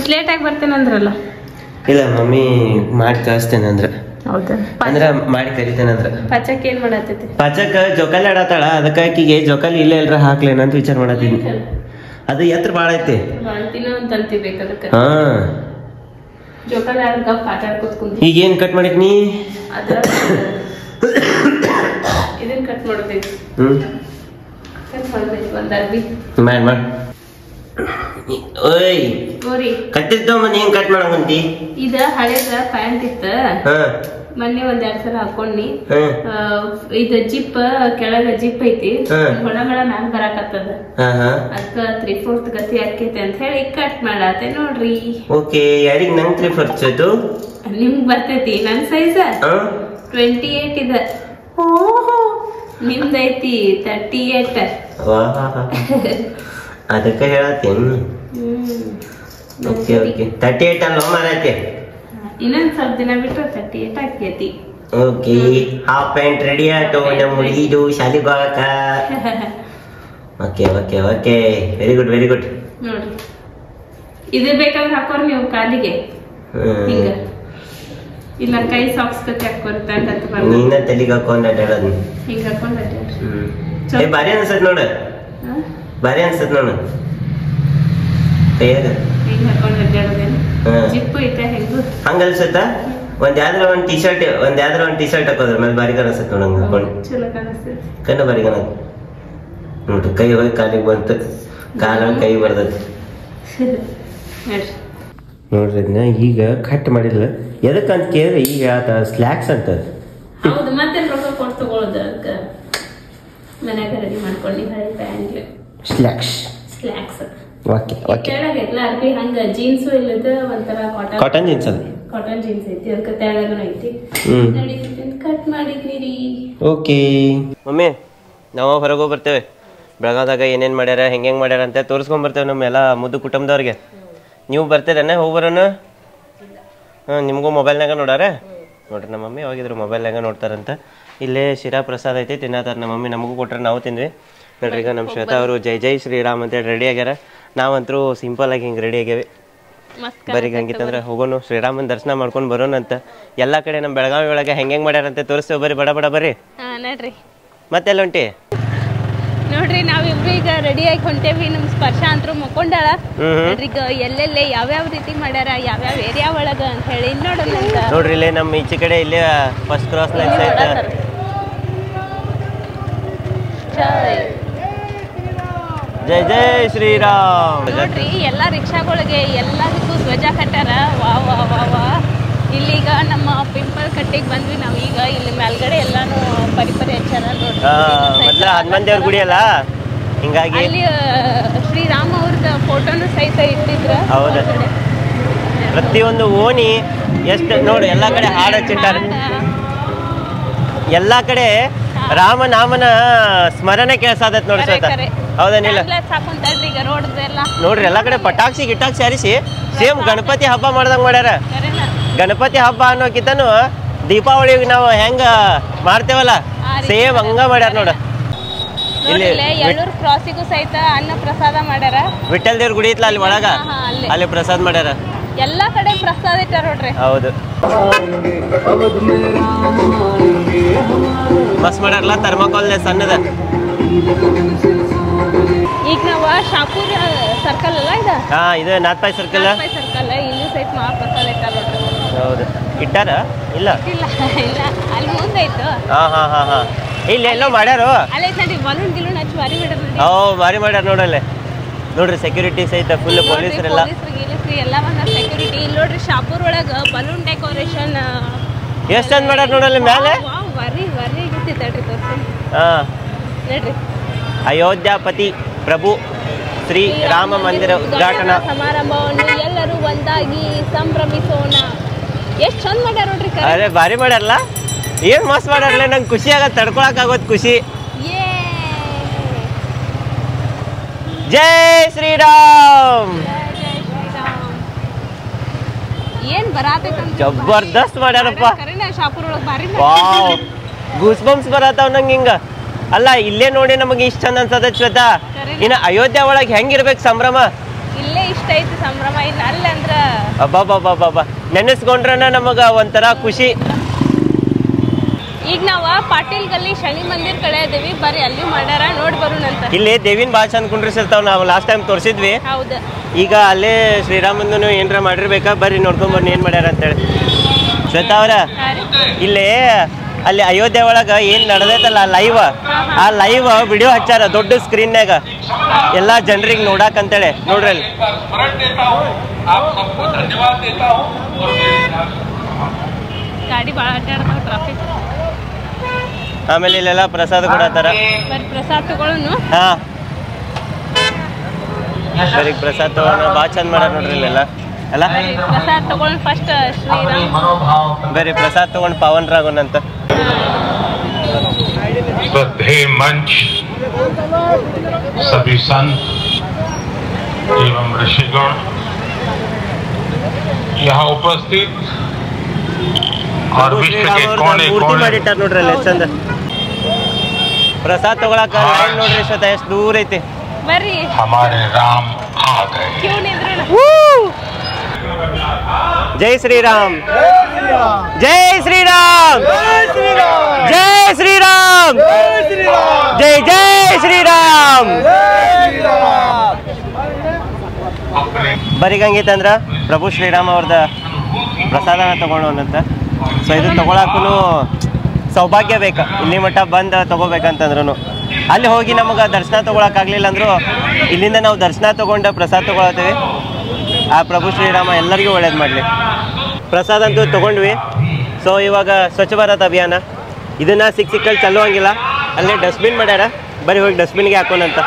Speaker 2: ಮತ್ತೆ ಲೇಟ್ ಆಗಿ ಬರ್ತೇನೆ ಅಂದ್ರಲ್ಲ.
Speaker 1: ಇಲ್ಲ ಮಮ್ಮಿ ಮಾಡಿ ಕಳಿಸ್ತೇನೆ ಅಂದ್ರ.
Speaker 2: ಹೌದಾ?
Speaker 1: ಅಂದ್ರ ಮಾಡಿ ಕರಿತೇನೆ ಅಂದ್ರ.
Speaker 2: ಪಚಕ್ ಏನ್ ಮಾಡತ್ತೈತಿ?
Speaker 1: ಪಚಕ ಜೋಕಾಲಿ ಆಡತ್ತಾಳ, ಅದಕ್ಕೆ ಆಕಿಗೆ ಜೋಕಾಲಿ ಇಲ್ಲೇ ಎಲ್ರ ಹಾಕ್ಲೇನ ಅಂತ ವಿಚಾರ ಮಾಡತ್ತೀನಿ. ಅದು ಎತ್ರ ಬಾಳ ಐತಿ.
Speaker 2: ಬಾಳ್ತಿನ ಒಂದ್ ತಂತಿ ಬೇಕು ಅದಕ್ಕೆ.
Speaker 1: ಹಾ
Speaker 2: ಜೋಕಾಲಿ ಆಡ್ಕ ಪಾಠ ಕೂತ್ಕೊಂಡಿ.
Speaker 1: ಈಗ ಏನ್ ಕಟ್ ಮಾಡಿಕ್ ನೀ?
Speaker 2: ಅದ್ರ ಇದನ್ನ ಕಟ್ ಮಾಡ್ಬೇಕು. ಕಟ್ ಮಾಡ್ಬೇಕು ಒಂದ್ ಅರ್ಬಿ.
Speaker 1: ಮಾಡ್ ಓಯ್
Speaker 2: ಗೋರಿ
Speaker 1: ಕಟ್ಟಿದ್ದಮ್ಮ ನೀನ್ ಕಟ್ ಮಾಡಂತಿ.
Speaker 2: ಇದ ಹಳೇದ ಪ್ಯಾಂಟ್ ಇತ್ತ, ಮೊನ್ನೆ ಒಂದ್ 2 ಸಲ ಹಾಕೊಂಡಿ. ಇದು ಜಿಪ್ ಕೆಳಗ ಜಿಪ್ ಐತಿ, ಹೊಳಗಳ ಮ್ಯಾಲ ಬರಾಕತ್ತದ. ಅದಕ್ಕ 3/4 ಗತಿ ಆಕೈತಿ ಅಂತ ಹೇಳಿ ಕಟ್ ಮಾಡಾತೆ ನೋಡ್ರಿ.
Speaker 1: ಓಕೆ, ಯಾರಿಗ್ ನಂಗ್ 3/4 ಆಯ್ತು?
Speaker 2: ನಿಮ್ಗ್ ಬರ್ತೈತಿ. ನನ್ ಸೈಜ್ 28 ಇದೆ, ನಿಮ್ದೈತಿ 38.
Speaker 1: ಅದಕ್ಕೆ ಹೇಳತ್ತೇನು? ಓಕೆ ಓಕೆ 38 ಅಲ್ಲ ಮಾರೈತೆ.
Speaker 2: ಇನ್ನೊಂದ್ ಸ್ವಲ್ಪ ದಿನ ಬಿಟ್ರೆ 38 ಆಕೈತಿ.
Speaker 1: ಓಕೆ, ಹಾಫ್ ಪ್ಯಾಂಟ್ ರೆಡಿ ಆಯ್ತು ನಮ್ಮ ಹುಡುಗಿದು ಶಾಲಿಗೆ ಹೋಗಕ. Okay okay okay, very good very good.
Speaker 2: ನೋಡ್ರಿ, ಇದು ಬೇಕಾದ್ರೆ ಹಾಕೋರ್ ನೀವು ಕಾಲಿಗೆ ಹಿಂಗ, ಇಲ್ಲ ಕೈ ಸಾಕ್ಸ್ ಕತೆ ಹಾಕೋರ್ ಪ್ಯಾಂಟ್ ಅಂತ ಬಂದ
Speaker 1: ನೀನ ತಲೆಗೆ ಹಾಕೊಂಡ್ ಅಡ್ಡಾಡೋದು
Speaker 2: ಹಿಂಗ ಹಾಕೊಂಡ್
Speaker 1: ಏ ಬಾರಿ ಅನ್ಸತ್ ನೋಡ, ಬಾರಿ ಅನ್ಸತ್ ನೋಡ ಕೈಯಾಗ
Speaker 2: ಹಿಂಗ ಹಾಕೊಂಡ್ ಅಡ್ಡಾಡೋದೇನು. ಜಿಪ್ಪು ಐತೆ ಹೆಂಗು
Speaker 1: ಹಂಗ ಅನ್ಸತ್ತ. ಒಂದ್ ಟಿ ಶರ್ಟ್ ಹಾಕೋದ್ರ ಮೇಲೆ ಬಾರಿ ಕಾಣಿಸತ್ ನೋಡಂಗ ಹಾಕೊಂಡು.
Speaker 2: ಚಲೋ ಕಾಣಿಸ್ತೈತಿ,
Speaker 1: ಕಣ್ಣ ಬಾರಿ ಕಾಣತ್ ನೋಡ್ರಿ. ಕೈ ಹೋಗಿ ಕಾಲಿಗೆ ಬಂತು, ಕಾಲ ಕೈ ಬರ್ದತಿ ನೋಡ್ರಿ. ಅದನ್ನ ಈಗ ಕಟ್ ಮಾಡಿಲ್ಲ, ಎದಕ್ಕಂತ ಕೇಳಿದ್ರೆ ಈಗ ಸ್ಲ್ಯಾಕ್ಸ್ ಅಂತ.
Speaker 2: ಹೌದು, ಮತ್ತೆ ರೊಕ್ಕ ಕೊಟ್ಟು ತಗೊಳ್ಳೋದು. ಅದಕ್ಕೆ ಮನ್ಯಾಗ ರೆಡಿ ಮಾಡ್ಕೊಂಡು ಹಳೆ ಪ್ಯಾಂಟ್
Speaker 1: ಸ್ಲ್ಯಾಕ್ಸ್. ಓಕೆ ಓಕೆ,
Speaker 2: ಕೆಳಗೆಲ್ಲ ಅರ್ಬಿ ಹಂಗ ಜೀನ್ಸು ಇಲ್ಲದ ಒಂಥರ
Speaker 1: ಕಾಟನ್ ಜೀನ್ಸ್ ಅದು.
Speaker 2: ಕಾಟನ್ ಜೀನ್ಸ್ ಐತಿ, ಅದಕ್ಕೆ ತೆಳಗನ ಐತಿ. ನಡೀತೈತಿ ಅಂತ ಕಟ್ ಮಾಡಿದ್ನಿರಿ.
Speaker 1: ಓಕೆ ಮಮ್ಮಿ, ನಾವು ಹೊರಗೆ ಬರ್ತೇವೆ. ಬೆಳಗಾವ್ದಾಗ ಏನೇನು ಮಾಡ್ಯಾರ, ಹೆಂಗೆ ಮಾಡ್ಯಾರ ಅಂತ ತೋರಿಸ್ಕೊಂಡ್ ಬರ್ತೇವೆ ನಮ್ಮ ಎಲ್ಲ ಮುದ್ದು ಕುಟುಂಬದವ್ರಿಗೆ. ನೀವು ಬರ್ತೀರಣ್ಣ ಹೋಗ್ಬರೋಣ? ನಿಮಗೂ ಮೊಬೈಲ್ನಾಗ ನೋಡಾರ ನೋಡ್ರಿ. ನಮ್ಮ ಮಮ್ಮಿ ಹೋಗಿದ್ರು ಮೊಬೈಲ್ನಾಗ ನೋಡ್ತಾರಂತ. ಇಲ್ಲೇ ಶಿರಾ ಪ್ರಸಾದ ಐತಿ, ತಿನ್ನತ್ತಾರ ನಮ್ಮ ಮಮ್ಮಿ. ನಮಗೂ ಕೊಟ್ರೆ ನಾವು ತಿಂದ್ವಿ ನೋಡ್ರಿ. ಈಗ ನಮ್ಮ ಶ್ವೇತಾ ಅವರು ಜೈ ಜೈ ಶ್ರೀರಾಮ್ ಅಂತೇಳಿ ರೆಡಿ ಆಗ್ಯಾರ. ನಾವಂತರೂ ಸಿಂಪಲ್ ಆಗಿ ಹಿಂಗೆ ರೆಡಿ ಆಗ್ಯಾವೆ. ಬರೀ ಹಂಗಿತ್ತಂದ್ರೆ ಹೋಗೋಣ ಶ್ರೀರಾಮನ್ ದರ್ಶನ ಮಾಡ್ಕೊಂಡು ಬರೋಣ ಅಂತ. ಎಲ್ಲ ಕಡೆ ನಮ್ಮ ಬೆಳಗಾವಿ ಒಳಗೆ ಹೆಂಗೆ ಮಾಡ್ಯಾರಂತೆ ತೋರಿಸ್ತೇವೆ. ಬರ್ರಿ ಬಡ ಬಡ ಬರ್ರಿ.
Speaker 2: ನೋಡ್ರಿ
Speaker 1: ಮತ್ತೆಲ್ಲ ಹೊಂಟಿ
Speaker 2: ನೋಡ್ರಿ, ನಾವಿಬ್ರು ಈಗ ರೆಡಿ ಆಗಿ ಹೊಂಟೇವಿ. ನಮ್ ಸ್ಪರ್ಶ ಅಂತೂ ಮಕ್ಕೊಂಡಾಳ. ನೋಡ್ರಿ ಈಗ ಎಲ್ಲೆಲ್ಲೇ ಯಾವ್ಯಾವ ರೀತಿ ಮಾಡ್ಯಾರ, ಯಾವ್ಯಾವ ಏರಿಯಾ ಒಳಗ ಅಂತ ಹೇಳಿ ನೋಡೋಣ ಅಂತ.
Speaker 1: ನೋಡ್ರಿ ಇಲ್ಲೇ ನಮ್ಮ ಈಚೆ ಕಡೆ ಇಲ್ಲೇ ಫಸ್ಟ್ ಕ್ರಾಸ್ ಲೈನ್ಸ್ ಐತೆ. ಜೈ ಜೈ ಶ್ರೀರಾಮ್.
Speaker 2: ನೋಡ್ರಿ ಎಲ್ಲಾ ರಿಕ್ಷಾಗಳಿಗೆ ಎಲ್ಲದಕ್ಕೂ ಧ್ವಜ ಕಟ್ಟಾರ. ವಾ ವಾ ವಾ ವಾ. ಇಲ್ಲಿಗ ನಮ್ಮ ಪಿಂಪಲ್ ಕಟ್ಟಿಗೆ ಬಂದ್ವಿ ನಾವೀಗ. ಇಲ್ಲಿ ಮೇಲ್ಗಡೆ ಎಲ್ಲಾನು ಪರಿಪರಿ ಹಚ್ಚಾರ
Speaker 1: ನೋಡ್ರಿ. ಹನುಮಂತ ದೇವ್ರ ಗುಡಿ ಅಲ್ಲ, ಹಿಂಗಾಗಿ
Speaker 2: ಅಲ್ಲಿ ಶ್ರೀರಾಮ ಅವ್ರದ ಫೋಟೋನು ಸಹಿತ ಇಟ್ಟಿದ್ರ.
Speaker 1: ಹೌದ, ಪ್ರತಿಯೊಂದು ಓಣಿ ಎಷ್ಟು ನೋಡಿ ಎಲ್ಲಾ ಕಡೆ ಹಾಡು ಹಚ್ಚಿಟ್ಟಾರ. ಎಲ್ಲಾ ಕಡೆ ರಾಮನಾಮನ ಸ್ಮರಣೆ ಕೇಳಿಸತೈತಿ ನೋಡಿ ಶ್ವೇತಾ. ಹೌದೇನಿಲ್ಲ? ನೋಡ್ರಿ ಎಲ್ಲಾ ಕಡೆ ಪಟಾಕ್ಷಿ ಗಿಟಾಕ್ಷಿ ಹಾರಿಸಿ ಸೇಮ್ ಗಣಪತಿ ಹಬ್ಬ ಮಾಡ್ದಂಗ ಮಾಡ್ಯಾರ. ಗಣಪತಿ ಹಬ್ಬ ಅನ್ನೋಕಿತನು ದೀಪಾವಳಿಗೆ ನಾವು ಹೆಂಗ ಮಾಡ್ತೇವಲ್ಲ ಸೇಮ್ ಹಂಗ ಮಾಡ್ಯಾರ ನೋಡ. ಇಲ್ಲಿ
Speaker 2: ಕ್ರಾಸಿಗೂ ಸಹಿತ ಅನ್ನ ಪ್ರಸಾದ ಮಾಡ್ಯಾರ.
Speaker 1: ವಿಠಲ್ ದೇವ್ರ ಗುಡಿ ಇತ್ಲ ಅಲ್ಲಿ ಒಳಗ, ಅಲ್ಲಿ ಪ್ರಸಾದ ಮಾಡ್ಯಾರ.
Speaker 2: ಎಲ್ಲಾ ಕಡೆ ಪ್ರಸಾದ ಇಟ್ಟಾರ ನೋಡ್ರಿ.
Speaker 1: ಹೌದು, ಮಸ್ತ್ ಮಾಡ್ಯಾರಲ್ಲ. ಥರ್ಮಾಕೋಲ್ ಸಣ್ಣದ.
Speaker 2: ಈಗ ನಾವ ಶಾಪುರ್ ಸರ್ಕಲ್ ಅಲ್ಲ ಇದು?
Speaker 1: ಇದು ನಾಥ್ಪಾಯ್ ಸರ್ಕಲ್.
Speaker 2: ಸರ್ಕಲ್ ಇಲ್ಲಿ ಸಹಿತ ಮಹಾಪ್ರಸಾದ ಇಟ್ಟಾರ ನೋಡ್ರಿ.
Speaker 1: ಹೌದು, ಇಟ್ಟಾರ? ಇಲ್ಲ
Speaker 2: ಇಲ್ಲ ಇಲ್ಲ, ಅಲ್ಲಿ ಮುಂದೆ ಇತ್ತು.
Speaker 1: ಇಲ್ಲಿ ಎಲ್ಲೋ ಮಾಡ್ಯಾರು.
Speaker 2: ಅಲ್ಲೇ ಬಲೂನ್ ಗಿಲೂನ್ ಹಚ್ಚಿ ಭಾರಿ ಮಾಡ್ಯಾರ.
Speaker 1: ಭಾರಿ ಮಾಡ್ಯಾರ ನೋಡಲ್ಲೇ. ನೋಡ್ರಿ ಸೆಕ್ಯೂರಿಟಿ ಸಹಿತ ಫುಲ್ ಪೊಲೀಸರೆಲ್ಲ
Speaker 2: ಎಲ್ಲ ಬಂದ ಸೆಕ್ಯೂರಿಟಿ. ಇಲ್ಲಿ ನೋಡ್ರಿ ಶಾಪುರ್ ಒಳಗ ಬಲೂನ್ ಡೆಕೋರೇಷನ್
Speaker 1: ಎಷ್ಟ್ ಚಂದ ಮಾಡ್ಯಾರ ನೋಡಲ್ಲಿ ಮೇಲೆ.
Speaker 2: ನೋಡ್ರಿ
Speaker 1: ಅಯೋಧ್ಯಾಪತಿ ಪ್ರಭು ಶ್ರೀ ರಾಮ ಮಂದಿರ ಉದ್ಘಾಟನಾ
Speaker 2: ಸಮಾರಂಭವನ್ನು ಎಲ್ಲರೂ ಒಂದಾಗಿ ಸಂಭ್ರಮಿಸೋಣ. ಎಷ್ಟ್ ಚಂದ ಮಾಡ್ಯಾರ ನೋಡ್ರಿ.
Speaker 1: ಅರೆ ಭಾರಿ ಮಾಡ್ಯಾರಲ್ಲ, ಏನ್ ಮಸ್ತ್ ಮಾಡ್ಯಾರಲ್ಲ. ನಂಗೆ ಖುಷಿ ಆಗತ್ತೆ, ತಡ್ಕೊಳಕ್ ಆಗೋದ್ ಖುಷಿ. ಜೈ ಶ್ರೀರಾಮ್.
Speaker 2: ಏನ್ ಬರಾತೈತ
Speaker 1: ಜಬರ್ದಸ್ತ್ ಮಾಡ್ಯಾರಪ್ಪ.
Speaker 2: ಶಾಪುರ್ ಒಳಗ್ ಭಾರಿ
Speaker 1: ಗೂಸ್ ಬಂಪ್ಸ್ ಬರತ್ತಾವ ನಂಗೆ ಹಿಂಗ. ಅಲ್ಲ ಇಲ್ಲೇ ನೋಡಿ ನಮಗೆ ಇಷ್ಟ ಚಂದ ಅನ್ಸದ ಶ್ವೇತಾ. ಇನ್ನ ಅಯೋಧ್ಯ ಒಳಗೆ ಹೆಂಗಿರ್ಬೇಕು ಸಂಭ್ರಮ.
Speaker 2: ಇಲ್ಲೇ ಇಷ್ಟ ಐತಿ ಸಂಭ್ರಮ. ಇನ್ನು ಅಲ್ಲಿ ಅಂದ್ರ
Speaker 1: ಅಬ್ಬಬ್ಬಬ್ಬಬ್ಬ ನೆನೆಸ್ಕೊಂಡ್ರನ ನಮಗ ಒಂಥರ ಖುಷಿ.
Speaker 2: ಈಗ ನಾವ ಪಾಟೀಲ್ ಗಲ್ಲಿ ಶನಿ ಮಂದಿರ್ ಕಡೆ ಇದೀವಿ, ಬರ್ರಿ ಅಲ್ಲಿ ಮಾಡ್ಯಾರ ನೋಡಿ ಬರೋಣಂತ.
Speaker 1: ಇಲ್ಲಿ ದೇವಿನ ಭಾಳ ಚಂದ ಕುಂಡ್ರಿಸಿರ್ತಾವ, ನಾವು ಲಾಸ್ಟ್ ಟೈಮ್ ತೋರಿಸಿದ್ವಿ.
Speaker 2: ಹೌದು,
Speaker 1: ಈಗ ಅಲ್ಲೇ ಶ್ರೀರಾಮಂದನು ಏನ್ರ ಮಾಡಿರ್ಬೇಕಾ, ಬರ್ರಿ ನೋಡ್ಕೊಂಬರ್ನಿ ಏನ್ ಮಾಡ್ಯಾರ ಅಂತೇಳಿ. ಶ್ವೇತಾ ಅವ್ರ ಇಲ್ಲಿ ಅಲ್ಲಿ ಅಯೋಧ್ಯೆ ಒಳಗ ಏನ್ ನಡೆದೈತಲ್ಲ ಲೈವ್, ಆ ಲೈವ್ ವಿಡಿಯೋ ಹಚ್ಚಾರ ದೊಡ್ಡ ಸ್ಕ್ರೀನ್ಯಾಗ ಎಲ್ಲಾ ಜನರಿಗೆ ನೋಡಾಕ್ ಅಂತೇಳಿ. ನೋಡ್ರಿ ಅಲ್ಲಿ
Speaker 2: ಗಾಡಿ ಭಾಳ ಅಡ್ಡಾಡ್ತಾವ, ಟ್ರಾಫಿಕ್.
Speaker 1: ಆಮೇಲೆ ಇಲ್ಲೆಲ್ಲ ಪ್ರಸಾದ ಕೊಡತ್ತಾರ.
Speaker 2: ಪ್ರಸಾದ ತಗೊಳ್ಳೋನು.
Speaker 1: ಹಾ ಬರೀ ಪ್ರಸಾದ ತಗೋಣ, ಭಾಳ ಚಂದ ಮಾಡ್ಯಾರ ನೋಡ್ರಿ ಇಲ್ಲೆಲ್ಲ ಅಲ್ಲ.
Speaker 2: ಪ್ರಸಾದ ತಗೊಳ್ಳೋಣ ಫಸ್ಟ್ ಶ್ರೀರಾಮ್.
Speaker 1: ಬರೀ ಪ್ರಸಾದ ತಗೊಂಡು ಪಾವನ್ ರಾಗೋಣ ಅಂತ.
Speaker 4: श्रद्धेय मंच, सभी संत एवं ऋषिगण, यहाँ उपस्थित और विश्व के कोने
Speaker 1: ಮೂರ್ತಿ
Speaker 4: कोने
Speaker 1: ಮಾಡಿಟ್ಟಾರ ನೋಡ್ರಿ ಅಲ್ಲಿ ಚಂದ. ಪ್ರಸಾದ ತಗೊಳಕ ಲೈನ್ ನೋಡ್ರಿ ಶ್ವೇತಾ ಎಷ್ಟು ದೂರ ಐತಿ.
Speaker 2: ಬರ್ರಿ
Speaker 4: हमारे राम आ गए।
Speaker 2: ಕ್ಯೂ ನಿಂದ್ರೋಣ.
Speaker 1: ಜೈ ಶ್ರೀರಾಮ್, ಜೈ ಶ್ರೀರಾಮ್, ಜೈ ಶ್ರೀರಾಮ್, ಜೈ ಜೈ ಶ್ರೀರಾಮ್. ಬರಿಗಂಗಿತ್ತಂದ್ರ ಪ್ರಭು ಶ್ರೀರಾಮ್ ಅವ್ರದ ಪ್ರಸಾದನ ತಗೊಳ್ಳೋಣಂತ. ಸೊ ಇದು ತಗೊಳಕ್ಕೂ ಸೌಭಾಗ್ಯ ಬೇಕು, ಇಲ್ಲಿ ಮಟ್ಟ ಬಂದು ತಗೋಬೇಕಂತಂದ್ರೂ. ಅಲ್ಲಿ ಹೋಗಿ ನಮಗೆ ದರ್ಶನ ತೊಗೊಳಕ್ಕಾಗಲಿಲ್ಲ ಅಂದರೂ ಇಲ್ಲಿಂದ ನಾವು ದರ್ಶನ ತೊಗೊಂಡು ಪ್ರಸಾದ ತೊಗೊಳತ್ತೀವಿ. ಆ ಪ್ರಭು ಶ್ರೀರಾಮ ಎಲ್ಲರಿಗೂ ಒಳ್ಳೇದು ಮಾಡಲಿ. ಪ್ರಸಾದ ಅಂತೂ ತೊಗೊಂಡ್ವಿ. ಸೊ ಇವಾಗ ಸ್ವಚ್ಛ ಭಾರತ್ ಅಭಿಯಾನ ಇದನ್ನು ಸಿಕ್ಕಲ್ಲಿ ಚೆಲ್ಲುವಂಗಿಲ್ಲ, ಅಲ್ಲೇ ಡಸ್ಟ್ಬಿನ್ ಮಾಡ್ಯಾರ, ಬರೀ ಹೋಗಿ ಡಸ್ಟ್ಬಿನ್ಗೆ ಹಾಕೋಣಂತ.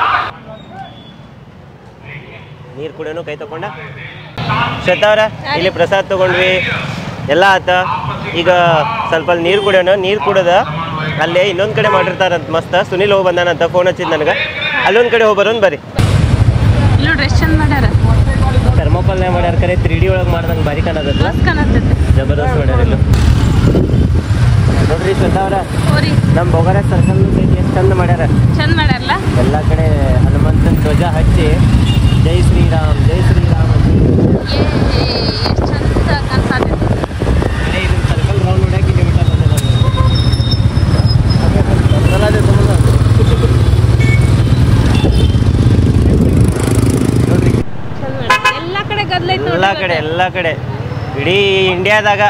Speaker 1: ನೀರು ಕುಡಿಯೋನು ಕೈ ತಗೊಂಡ ಶ್ವೇತಾ ಅವ್ರ ಇಲ್ಲಿ ಪ್ರಸಾದ ತೊಗೊಂಡ್ವಿ, ಎಲ್ಲ ಆತ. ಈಗ ಸ್ವಲ್ಪ ನೀರು ಕುಡಿಯೋಣ. ನೀರು ಕುಡಿದ ಅಲ್ಲೇ ಇನ್ನೊಂದು ಕಡೆ ಮಾಡಿರ್ತಾರಂತ ಮಸ್ತ್. ಸುನಿಲ್ ಹೋಗಿ ಬಂದಾನಂತ, ಫೋನ್ ಹಚ್ಚಿದ್ ನನಗೆ. ಅಲ್ಲೊಂದು ಕಡೆ ಹೋಗಿ ಬರೋನ್ ಬರ್ರಿ.
Speaker 2: ನೋಡ್ರಿ ಎಷ್ಟು ಚಂದ ಮಾಡ್ಯಾರ.
Speaker 1: ಥರ್ಮೋಕಾಲ್ನೇ ಮಾಡ್ಯಾರ, ಕರೆ 3D ಒಳಗೆ ಮಾಡ್ದಂಗೆ ಬಾರಿ ಕಾಣತೈತಿ,
Speaker 2: ಮಸ್ತ್ ಕಾಣತೈತಿ,
Speaker 1: ಜಬರ್ದಸ್ತ್ ಮಾಡ್ಯಾರ ಇಲ್ಲೂ. ನೋಡ್ರಿ ಶ್ವೇತಾ ಅವ್ರ
Speaker 2: ಹೋರಿ
Speaker 1: ನಮ್ಮ ಬೊಗರ ಸರ್ಕಲ್ ಎಷ್ಟು ಚಂದ ಮಾಡ್ಯಾರ.
Speaker 2: ಚಂದ ಮಾಡ್ಯಾರಲ್ಲ.
Speaker 1: ಎಲ್ಲ ಕಡೆ ಹನುಮಂತನ ಧ್ವಜ ಹಚ್ಚಿ ಜೈ ಶ್ರೀರಾಮ್ ಜೈ ಶ್ರೀರಾಮ್ ಅಂತ
Speaker 2: ಎಷ್ಟು ಚಂದ ಕಾಣಿಸ್ತೈತಿ.
Speaker 1: ಇದನ್ನ ಸರ್ಕಲ್ ರೌಂಡ್ ಹೊಡ್ಯಾಕ ಇಲ್ಲಿ ಬಿಟ್ಟ ಬಂದಿಲ್ಲ.
Speaker 2: ಚಂದ ಮಾಡ್ಯಾರ. ಎಲ್ಲ ಕಡೆ ಗದ್ಲ ಐತಿ
Speaker 1: ಎಲ್ಲ ಕಡೆ ಎಲ್ಲ ಕಡೆ ಇಡೀ ಇಂಡಿಯಾದಾಗ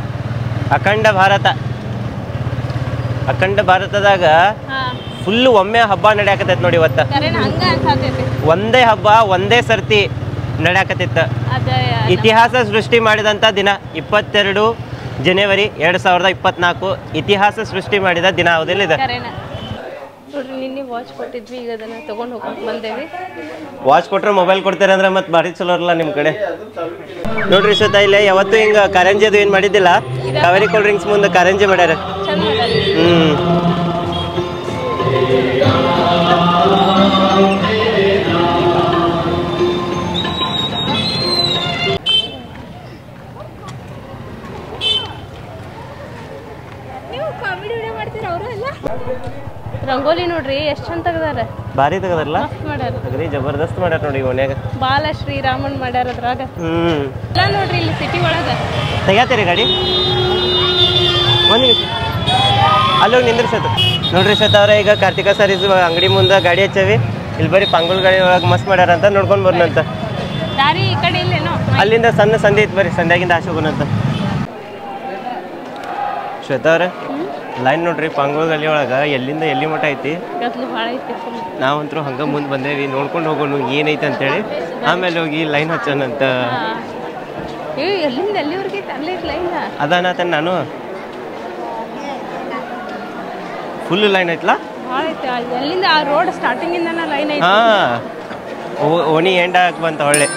Speaker 1: ಅಖಂಡ ಭಾರತದಾಗ ಫುಲ್ ಒಮ್ಮೆ ಹಬ್ಬ ನಡೆಯಾಕತೈತಿ ನೋಡಿ ಇವತ್ತ.
Speaker 2: ಹಂಗ ಅನ್ಸಾತೈತಿ.
Speaker 1: ಒಂದೇ ಹಬ್ಬ ಒಂದೇ ಸರ್ತಿ ನಡೆಯಾಕತಿತ್ತ.
Speaker 2: ಅದ
Speaker 1: ಇತಿಹಾಸ ಸೃಷ್ಟಿ ಮಾಡಿದಂಥ ದಿನ 22 ಜನವರಿ 2024 ಇತಿಹಾಸ ಸೃಷ್ಟಿ ಮಾಡಿದ ದಿನ ಹೌದಿಲ್ಲ ಇದು.
Speaker 2: ನೋಡ್ರಿ ನಿನ್ನೆ ವಾಚ್ ಕೊಟ್ಟಿದ್ವಿ, ಈಗ ಅದನ್ನ ತಗೊಂಡು ಹೋಗಕ್ ಬಂದೇವಿ.
Speaker 1: ವಾಚ್ ಕೊಟ್ರೆ ಮೊಬೈಲ್ ಕೊಡ್ತಾರೆ ಅಂದ್ರೆ ಮತ್ತೆ ಭಾರಿ ಚಲೋ ಇರಲ್ಲ ನಿಮ್ಮ ಕಡೆ. ನೋಡ್ರಿ ಶ್ವೇತಾ ಇಲ್ಲೇ ಯಾವತ್ತೂ ಹಿಂಗೆ ಕಾರಂಜಿ ಅದು ಏನು ಮಾಡಿದ್ದಿಲ್ಲ, ಕಾವೇರಿ ಕೂಲ್ ಡ್ರಿಂಕ್ಸ್ ಮುಂದೆ ಕಾರಂಜಿ ಮಾಡ್ಯಾರ.
Speaker 2: ಚಂದ ಮಾಡ್ಯಾರ. ನೀವು ಕಾಮಿಡಿ ವಿಡಿಯೋ ಮಾಡ್ತೀರಾ ಅವರು ಎಲ್ಲ? ರಂಗೋಲಿ ನೋಡ್ರಿ ಎಷ್ಟು ಚಂದ ತೆಗ್ದಾರ,
Speaker 1: ಭಾರಿ ತೆಗದಾರಲ್ಲ,
Speaker 2: ಮಸ್ತ್ ಮಾಡ್ಯಾರ.
Speaker 1: ಅಗ್ರಿ ಜಬರ್ದಸ್ತ್ ಮಾಡ್ಯಾರ ನೋಡಿ ಓನ್ಯಾಗ.
Speaker 2: ಬಾಲ ಶ್ರೀರಾಮನ್ ಮಾಡ್ಯಾರ ಅದ್ರಾಗ. ಎಲ್ಲ ನೋಡ್ರಿ ಇಲ್ಲಿ ಸಿಟಿ ಒಳಗ
Speaker 1: ತೆಗ್ಯಾತೀರಿ ಗಾಡಿ ಒಂದು ನಿಮಿಷ ಅಲ್ಲೋಗಿ ನಿಂದ್ರಿಸತ್ತು. ನೋಡ್ರಿ ಶ್ವೇತಾ ಅವ್ರೆ, ಈಗ ಕಾರ್ತಿಕ ಸಾರೀಸ್ ಅಂಗಡಿ ಮುಂದೆ ಗಾಡಿ ಹಚ್ಚವಿ. ಇಲ್ಲಿ ಬರೀ ಪಂಗುಲ್ ಗಾಡಿ ಒಳಗೆ ಮಸ್ತ್ ಮಾಡ್ಯಾರ ಅಂತ ನೋಡ್ಕೊಂಡು ಬರ್ನಂತ.
Speaker 2: ದಾರಿ ಈ ಕಡೆ ಇಲ್ಲೇನೋ,
Speaker 1: ಅಲ್ಲಿಂದ ಸಣ್ಣ ಸಂಧಿ ಐತಿ, ಬರೀ ಸಂಧ್ಯಾಗಿಂದ ಆಶೆ ಹೋಗೋಣಂತ. ಶ್ವೇತಾ ಅವ್ರೆ ಲೈನ್ ನೋಡ್ರಿ ಪಂಗುಲ್ ಗಲ್ಲಿ ಒಳಗೆ ಎಲ್ಲಿಂದ ಎಲ್ಲಿ ಮಟ್ಟ ಐತಿ.
Speaker 2: ಗದ್ಲು ಭಾಳ ಐತಿ ಫುಲ್.
Speaker 1: ನಾವಂತರೂ ಹಂಗೆ ಮುಂದೆ ಬಂದೇವಿ, ನೋಡ್ಕೊಂಡು ಹೋಗೋಣ ಏನೈತೆ ಅಂತೇಳಿ. ಆಮೇಲೆ ಹೋಗಿ ಲೈನ್ ಹಚ್ಚೋಣಂತ.
Speaker 2: ಎಲ್ಲಿಂದ ಎಲ್ಲಿವರೆಗೆ ಅಲ್ಲೇ ಲೈನ್
Speaker 1: ಅದಾನತನ ನಾನು ಫುಲ್ ಲೈನ್ ಐತ್ಲಾ,
Speaker 2: ಭಾಳ ಐತಿ. ಎಲ್ಲಿಂದ ಆ ರೋಡ್ ಸ್ಟಾರ್ಟಿಂಗ್ ಇಂದ ಲೈನ್ ಐತಿ.
Speaker 1: ಓಣಿ ಎಂಡ್ ಹಾಕಿ ಬಂತ ಒಳ್ಳೆ.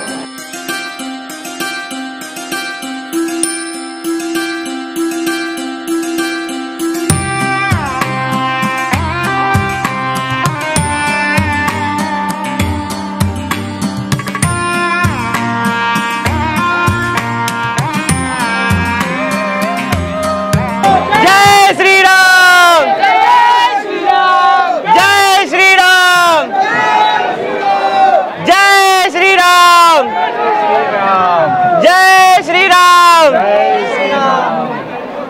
Speaker 1: ಜೈ ಶ್ರೀರಾಮ್,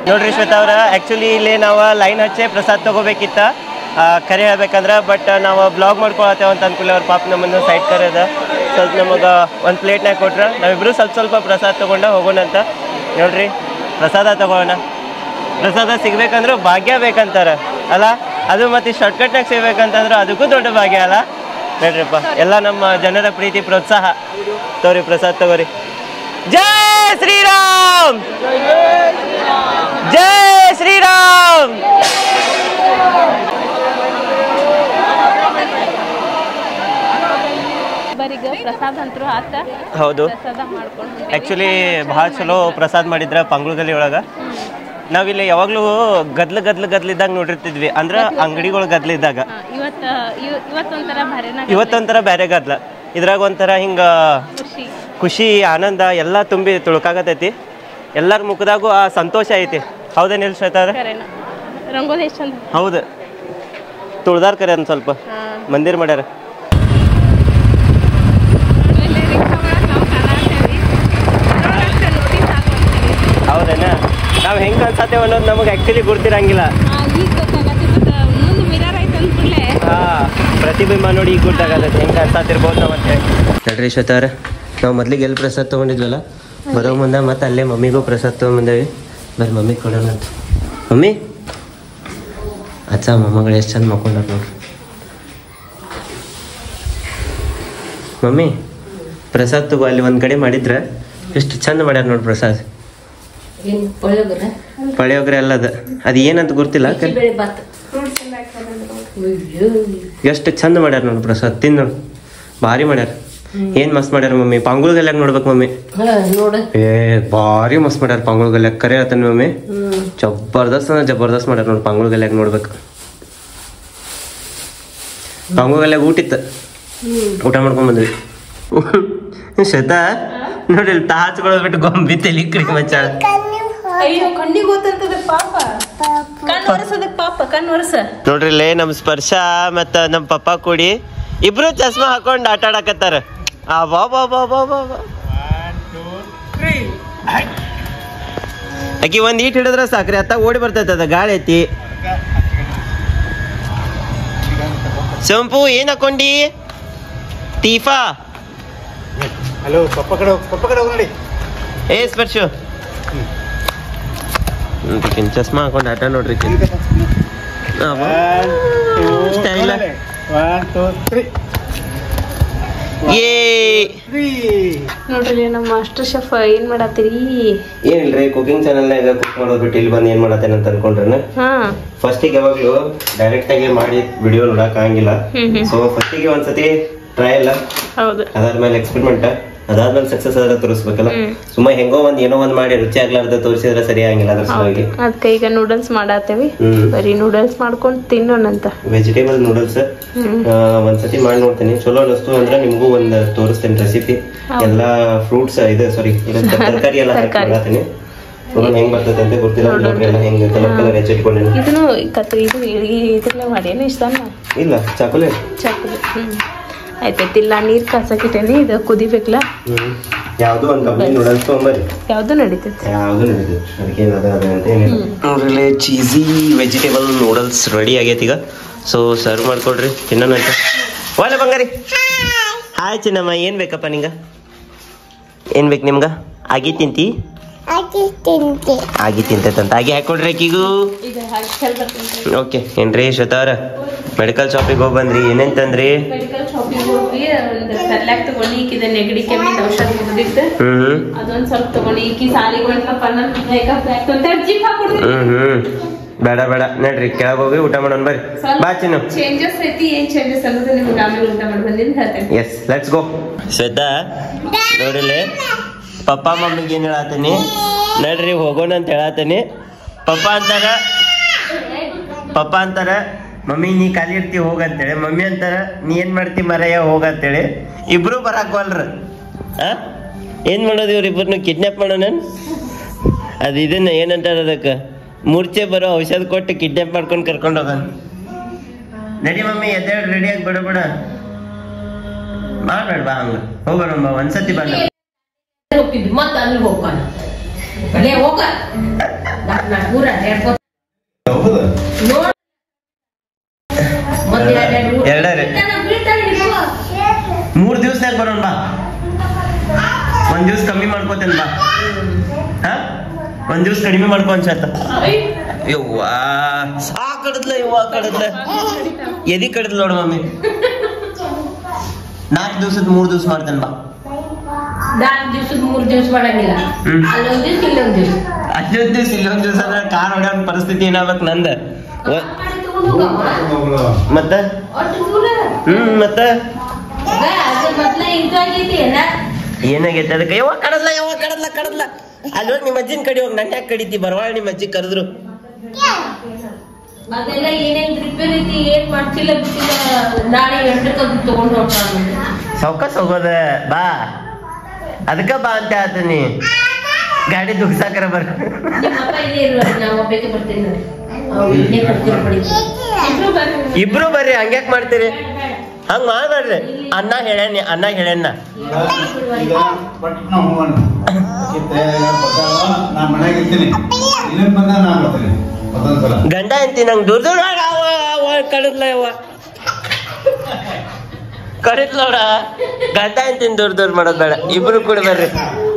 Speaker 1: ನೋಡ್ರಿ ಶ್ವೇತಾ ಅವ್ರ ಆ್ಯಕ್ಚುಲಿ ಇಲ್ಲಿ ನಾವು ಲೈನ್ ಹಚ್ಚೆ ಪ್ರಸಾದ್ ತೊಗೋಬೇಕಿತ್ತ ಕರೆ ಹೇಳ್ಬೇಕಂದ್ರೆ ಬಟ್ ನಾವು ಬ್ಲಾಗ್ ಮಾಡ್ಕೊಳತ್ತೇವೆ ಅಂತ ಅನ್ಕೂಲ ಅವ್ರ ಪಾಪ ನಮ್ಮನ್ನು ಸೈಡ್ ಕರೆದ ಸ್ವಲ್ಪ ನಮಗೆ ಒಂದು ಪ್ಲೇಟ್ನಾಗ ಕೊಟ್ರೆ ನಾವಿಬ್ಬರು ಸ್ವಲ್ಪ ಪ್ರಸಾದ ತೊಗೊಂಡು ಹೋಗೋಣ ಅಂತ. ನೋಡ್ರಿ ಪ್ರಸಾದ ತೊಗೊಳ್ಳೋಣ. ಪ್ರಸಾದ ಸಿಗ್ಬೇಕಂದ್ರೆ ಭಾಗ್ಯ ಬೇಕಂತಾರೆ ಅಲ್ಲ, ಅದು ಮತ್ತು ಶಾರ್ಟ್ಕಟ್ನಾಗ ಸಿಗ್ಬೇಕಂತಂದ್ರೆ ಅದಕ್ಕೂ ದೊಡ್ಡ ಭಾಗ್ಯ ಅಲ್ಲ. ನೋಡ್ರಿಪ್ಪ ಎಲ್ಲ ನಮ್ಮ ಜನರ ಪ್ರೀತಿ ಪ್ರೋತ್ಸಾಹ. ತಗೋರಿ ಪ್ರಸಾದ್ ತಗೋರಿ. ಜೈ ಶ್ರೀರಾಮ್, ಜೈ ಶ್ರೀರಾಮ್.
Speaker 2: ಪ್ರಸಾದ ಅಂತೂ ಆತ.
Speaker 1: ಹೌದು, ಆ್ಯಕ್ಚುಲಿ ಭಾಳ ಚಲೋ ಪ್ರಸಾದ್ ಮಾಡಿದ್ರೆ ಪಂಗ್ಳದಲ್ಲಿ ಒಳಗೆ. ನಾವಿಲ್ಲಿ ಯಾವಾಗಲೂ ಗದ್ಲಿದ್ದಾಗ ನೋಡಿರ್ತಿದ್ವಿ, ಅಂದ್ರೆ ಅಂಗಡಿಗಳು ಗದ್ಲಿದ್ದಾಗ. ಇವತ್ತೊಂಥರ ಬೇರೆ ಗದ್ಲ, ಇದ್ರಾಗ ಒಂಥರ ಹಿಂಗೆ ಖುಷಿ ಆನಂದ ಎಲ್ಲ ತುಂಬಿ ತುಳುಕಾಗತೈತಿ. ಎಲ್ಲರ ಮುಖದಾಗೂ ಆ ಸಂತೋಷ ಐತಿ. ಹೌದೇನಿಲ್ಲ ಶ್ವೇತಾ ಅವ್ರೆ? ಹೌದು, ತುಳ್ದಾರ ಕರೆ ಒಂದು ಸ್ವಲ್ಪ ಮಂದಿರ ಮಾಡ್ಯಾರ. ಹೌದೇನ? ನಾವು ಹೆಂಗೆ ಅನ್ಸತ್ತೇವೆ ಅನ್ನೋದು ನಮಗೆ ಆ್ಯಕ್ಚುಲಿ ಗುರ್ತಿರಂಗಿಲ್ಲ. ಹಾಂ, ಪ್ರತಿಬಿಂಬ ನೋಡಿ ಈಗ ಗುರ್ತಾಗತ್ತೆ ಹೆಂಗೆ ಅನ್ಸತ್ತಿರ್ಬೋದು ನಾವು ಅಂತೇಳಿ. ನೋಡ್ರಿ ಶ್ವೇತಾ ಅವ್ರೆ, ನಾವು ಮೊದ್ಲಿಗೆ ಎಲ್ಲಿ ಪ್ರಸಾದ ತೊಗೊಂಡಿದ್ವಲ್ಲ, ಬರೋ ಮುಂದೆ ಮತ್ತೆ ಅಲ್ಲೇ ಮಮ್ಮಿಗೂ ಪ್ರಸಾದ ತೊಗೊಂಬಂದೇವಿ. ಬರ್ರಿ ಮಮ್ಮಿಗೆ ಕೊಡೋಣ ಅಂತ. ಮಮ್ಮಿ ಅಚ್ಚ ಮೊಮ್ಮಗಳು ಎಷ್ಟು ಚಂದ ಮಕ್ಕೊಂಡಾರ ನೋಡ್ರಿ. ಮಮ್ಮಿ ಪ್ರಸಾದ್ ತಗೋ, ಅಲ್ಲಿ ಒಂದು ಕಡೆ ಮಾಡಿದ್ರೆ ಎಷ್ಟು ಚಂದ ಮಾಡ್ಯಾರ ನೋಡಿ ಪ್ರಸಾದ್. ಪಳಿಯೋಗ್ರೆ ಅಲ್ಲದ, ಅದು ಏನಂತ ಗೊತ್ತಿಲ್ಲ. ಎಷ್ಟು ಚಂದ ಮಾಡ್ಯಾರ ನೋಡಿ ಪ್ರಸಾದ್. ತಿನ್ ನೋಡು, ಭಾರಿ ಮಾಡ್ಯಾರ. ಏನ್ ಮಸ್ತ್ ಮಾಡ್ಯಾರ ಮಮ್ಮಿ. ಪಾಂಗುಳ್ ಗಲ್ಯಾಗ ನೋಡ್ಬೇಕು ಮಮ್ಮಿ. ಏ ಭಾರಿ ಮಸ್ತ್ ಮಾಡ್ಯಾರ ಪಾಂಗುಳ್ ಗಲ್ಯಾಗ. ಕರೆ ಆತನ ಮಮ್ಮಿ, ಜಬರ್ದಸ್ತ್ ಮಾಡ್ಯಾರ ನೋಡಿ ಪಾಂಗುಳ್ ಗಲ್ಯಾಗ ನೋಡ್ಬೇಕು. ಪಾಂಗುಳ್ ಗಲ್ಯಾಗ ಊಟ ಮಾಡ್ಕೊಂಡ್ ಬಂದ್ವಿ. ಶ್ವೇತಾ ನೋಡಿ, ತಾ ಹಚ್ಕೊಳ್ಳೋದ್ ಬಿಟ್ಟು ಗೊಂಬಿ ತಲಿ ಕ್ರೀಮ್ ಹಚ್ಚಾಳ. ನೋಡ್ರಿ ಲೇ, ನಮ್ ಸ್ಪರ್ಶ ಮತ್ತ ನಮ್ ಪಪ್ಪ ಕೂಡಿ ಇಬ್ರು ಚಸ್ಮಾ ಹಾಕೊಂಡ್ ಆಟ ಆಡಕತ್ತಾರ. ಆಕಿ ಒಂದ್ ಈಟ್ ಹಿಡಿದ್ರ ಸಾಕ್ರಿ, ಅತ್ತ ಓಡಿ ಬರ್ತೈತ. ಅದ ಗಾಳಿ ಐತಿ. ಸೋಂಪು ಏನ್ ಹಾಕೊಂಡಿ? ತೀಫಾ.
Speaker 5: ಹಲೋ, ಪಪ್ಪ ಕಡೆ ಹೋಗಿ ನೋಡಿ.
Speaker 1: ಏ ಸ್ಪರ್ಶು, ಚಸ್ಮಾ ಹಾಕೊಂಡು ಆಟ ನೋಡ್ರಿ. ಸ್ಟೈಲ್.
Speaker 5: 1 2 3.
Speaker 2: ನೋಡ್ರಿ ನಮ್ಮ ಮಾಸ್ಟರ್ ಶೆಫ್ ಏನ್ ಮಾಡತ್ತೀರಿ?
Speaker 1: ಏನಿಲ್ರಿ, ಕುಕಿಂಗ್ ಚಾನಲ್ನಾಗ ಕುಕ್ ಮಾಡೋದ್ ಬಿಟ್ಟು ಇಲ್ಲಿ ಬಂದು ಏನ್ ಮಾಡತ್ತೇನೆ ಅಂತ ಅನ್ಕೊಂಡ್ರೆ, ಫಸ್ಟಿಗೆ ಯಾವಾಗ್ಲೂ ಡೈರೆಕ್ಟ್ ಆಗಿ ಮಾಡಿ ವಿಡಿಯೋ ನೋಡಕ್ ಆಗಂಗಿಲ್ಲ. ಸೊ ಫಸ್ಟಿಗೆ ಒಂದ್ಸತಿ ಟ್ರಯಲ್, ಅದಾದ್ಮೇಲೆ ಎಕ್ಸ್ಪೆರಿಮೆಂಟ್, ಅದಾದ್ಮೇಲೆ ಸಕ್ಸಸ್ ಆದ್ರೆ ತೋರಿಸ್ಬೇಕಲ್ಲ. ಸುಮ್ಮ ಹೆಂಗೋ ಏನೋ ಒಂದ್ ಮಾಡಿ ರುಚಿ ಆಗ್ಲಾರ್ದ ತೋರಿಸಿದ್ರೆ ಸರಿ ಆಗಂಗಿಲ್ಲ. ಅದ್ರ ಸಲುವಾಗಿ
Speaker 2: ಅದಕ್ಕೆ ಈಗ ನೂಡಲ್ಸ್ ಮಾಡತ್ತೇವಿ. ಬರೀ ನೂಡಲ್ಸ್ ಮಾಡ್ಕೊಂಡು ತಿನ್ನೋಣಂತ.
Speaker 1: ವೆಜಿಟೇಬಲ್ ನೂಡಲ್ಸ್ ಒಂದ್ಸತಿ ಮಾಡಿ ನೋಡ್ತೀನಿ. ಚಲೋ ಅನಿಸ್ತು ಅಂದ್ರೆ ನಿಮ್ಗೂ ಒಂದ್ ತೋರಿಸ್ತೇನೆ ರೆಸಿಪಿ. ಎಲ್ಲಾ ಫ್ರೂಟ್ಸ್ ತರಕಾರಿ ಎಲ್ಲ ಹಾಕಿ ಹೆಂಗ್ ಬರ್ತದೆ ಅಂತ ಗೊತ್ತಿಲ್ಲ. ನೋಡ್ರಿ ಎಲ್ಲ ಹೆಂಗ್ ಕಲರ್ ಹೆಚ್ಚಿಟ್ಕೊಂಡೇನಿ.
Speaker 2: ಇದನ್ನು ಇದ್ರಲ್ಲ ಮಾಡೇನು ಇಷ್ಟ
Speaker 1: ಇಲ್ಲ, ಚಾಕೋಲೇಟ್.
Speaker 2: ಆಯ್ತಾಯ್ತಿಲ್ಲ, ನೀರ್ ಕಾಸಕಿಟ್ಟೇನಿ, ಇದು ಕುದಿಬೇಕಲ್ಲ.
Speaker 1: ಯಾವ್ದು ಒಂದ್ ಕಂಪ್ನಿ ನೂಡಲ್ಸ್ ತಗೊಂಬರಿ.
Speaker 2: ಯಾವ್ದು ನಡೀತೈತಿ,
Speaker 1: ಅದಕ್ಕೆ ನೋಡ್ರಿ ಚೀಸಿ ವೆಜಿಟೇಬಲ್ ನೂಡಲ್ಸ್ ರೆಡಿ ಆಗೈತಿ ಈಗ. ಸೊ ಸರ್ವ್ ಮಾಡ್ಕೊಡ್ರಿ, ತಿನ್ನೋಣ ಅಂತ. ಒಳ್ಳೆ ಬಂಗಾರಿ. ಹಾಯ್ ಚಿನ್ನಮ್ಮ, ಏನ್ ಬೇಕಪ್ಪ ನಿಂಗ? ಏನ್ ಬೇಕು ನಿಮ್ಗ? ಆಗಿ ತಿಂತಿ? ಆಗಿ ತಿಂತೈತಂತ. ಆಗಿ ಹಾಕೊಡ್ರಿ ಆಕಿಗೂ. ಓಕೆ. ಏನ್ರಿ ಶ್ವೇತಾ ಅವ್ರ, ಮೆಡಿಕಲ್ ಶಾಪಿಗೆ ಹೋಗಿ ಬಂದ್ರಿ, ಏನೇನ್ ತಂದ್ರಿ?
Speaker 2: ಮೆಡಿಕಲ್ ಶಾಪಿಗೆ ಹೋಗಿ ಸರ್ಲಾಕ್ ತಗೊಂಡು ಈಕಿದ ನೆಗಡಿ ಕೆಮ್ಮಿ ಔಷಧ ಮುಗಿದಿತ್ತು, ಅದೊಂದ್ ಸ್ವಲ್ಪ ತಗೊಂಡು ಈಕಿ ಸಾಲಿಗೆ ಹೊಂಟ್ಲಪ್ಪ
Speaker 1: ಬೇಡ ನಡ್ರಿ ಕೆಳಗೆ ಹೋಗಿ ಊಟ ಮಾಡೋಣ ಬರ್ರಿ. ಬಾ ಚಿನ್ನು.
Speaker 2: ಚೇಂಜಸ್ ಐತಿ, ಏನ್ ಚೇಂಜಸ್ ಅನ್ನೋದು ನಿಮ್ಗೆ ಆಮೇಲೆ ಊಟ ಮಾಡಿ ಬಂದಿದ್ದು ಹೇಳ್ತೇನೆ.
Speaker 1: S, let's go. ಶ್ವೇತಾ ನೋಡಿಲ್ಲ, ಪಪ್ಪ ಮಮ್ಮಿಗೆ ಏನ್ ಹೇಳತ್ತೀನಿ, ನಡ್ರಿ ಹೋಗೋಣ ಅಂತ ಹೇಳತ್ತೀನಿ. ಪಪ್ಪ ಅಂತಾರ ಮಮ್ಮಿ ನೀ ಖಾಲಿ ಇರ್ತಿ ಹೋಗಂತೇಳಿ, ಮಮ್ಮಿ ಅಂತಾರ ನೀ ಏನ್ ಮಾಡ್ತಿ ಮರಯ್ಯ ಹೋಗಂತೇಳಿ. ಇಬ್ರು ಬರಾಕ್ವಲ್ರ. ಏನ್ ಮಾಡೋದು ಇವ್ರಿಬ್ರನ್ನ ಕಿಡ್ನಾಪ್ ಮಾಡೋಣ? ಅದು ಇದನ್ನ ಏನಂತಾರ ಅದಕ್ಕೆ, ಮೂರ್ಛೆ ಬರೋ ಔಷಧ ಕೊಟ್ಟು ಕಿಡ್ನಾಪ್ ಮಾಡ್ಕೊಂಡು ಕರ್ಕೊಂಡು ಹೋಗೋಣ. ನಡಿ ಮಮ್ಮಿ, ಎದ್ದೇಳಿ ರೆಡಿಯಾಗಿ ಬಿಡ ಮಾಡ್ಬೇಡ. ಬಾ ಹಂಗ ಹೋಗೋಣ, ಒಂದ್ಸತಿ ಬಂದ
Speaker 6: ಹೋಗ್ತಿದ್ವಿ ಮತ್ತೆ ಅಲ್ಲಿ ಹೋಗೋಣ. ಹೋಗ
Speaker 1: ಎರಡೇ 3 ದಿವಸದಾಗ ಬರೋಣ ಬಾ. 1 ದಿವಸ ಕಮ್ಮಿ ಮಾಡ್ಕೋತೇನೆ ಬಾ. ಹಾ 1 ದಿವಸ ಕಡಿಮೆ ಮಾಡ್ಕೊ ಅನ್ಸತ್ತ. ಯವ್ವ ಕಡದ್ಲ ಎದಿ ಕಡದ್ಲ ನೋಡು ಮಮ್ಮಿ. 4 ದಿವಸದ 3 ದಿವಸ ಮಾಡ್ತೇನೆ ಬಾ.
Speaker 2: 4 ದಿವಸದ 3 ದಿವಸ ಮಾಡಂಗಿಲ್ಲ. ಅಲ್ಲೊಂದ್ ದಿವಸ ಇಲ್ಲೊಂದ್ ದಿವಸ. ಅಲ್ಲೊಂದ್ ದಿವಸ ಇಲ್ಲೊಂದ್ ದಿವಸ ಅಂದ್ರೆ ಕಾರ್ ಹೊಡೆಯೋ ಪರಿಸ್ಥಿತಿ ಏನಾಗ್ಬೇಕು ನಂದ. ಮತ್ತ ಮತ್ತ ಏನಾಗೈತೆ ಅದಕ್ಕೆ? ಯವ್ವ ಕಡದ್ಲ ಅಲ್ಲಿ ಹೋಗಿ ನಿಮ್ಮ ಅಜ್ಜಿನ ಕಡಿ ಹೋಗಿ ನನ್ನ ಯಾಕೆ ಕಡಿತಿ? ಬರವಾಳ ನಿಮ್ಮ ಅಜ್ಜಿ ಕರೆದ್ರು. ಅದೆಲ್ಲ ಏನೇನ್ ರಿಪೇರ್ ಐತಿ ಏನ್ ಮಾಡ್ತಿಲ್ಲ ಬಿಟ್ಟಿಲ್ಲ. ನಾಳೆ 8ಕ್ಕೆ ತಗೊಂಡ್ ಹೋಗ್ತಾನ.
Speaker 1: ಸೌಕಸ್ ಹೋಗೋದ ಬಾ. ಅದಕ್ಕ ಬಾ ಅಂತ ಹೇಳ್ತೀನಿ. ಗಾಡಿ ದುಗ್ಸಾಕರ ಬರ್. ಇಬ್ರು ಬರ್ರಿ. ಹಂಗ್ಯಾಕ್ ಮಾಡ್ತೀರಿ? ಹಂಗ ಮಾಡ್ಬೇಡ್ರಿ. ಅನ್ನ ಹೇಳಣ್ಣ ಗಂಡ ಅಂತಿ ನಂಗೆ ದೂರ ಕಡದ್ಲ ಯವ್ವ ಕಡಿದ್ಲೋಡ. ಗಂಡ ಅಂತೀನಿ ದೂರ ಮಾಡೋದ್ ಬೇಡ. ಇಬ್ರು ಕೂಡ ಬರ್ರಿ.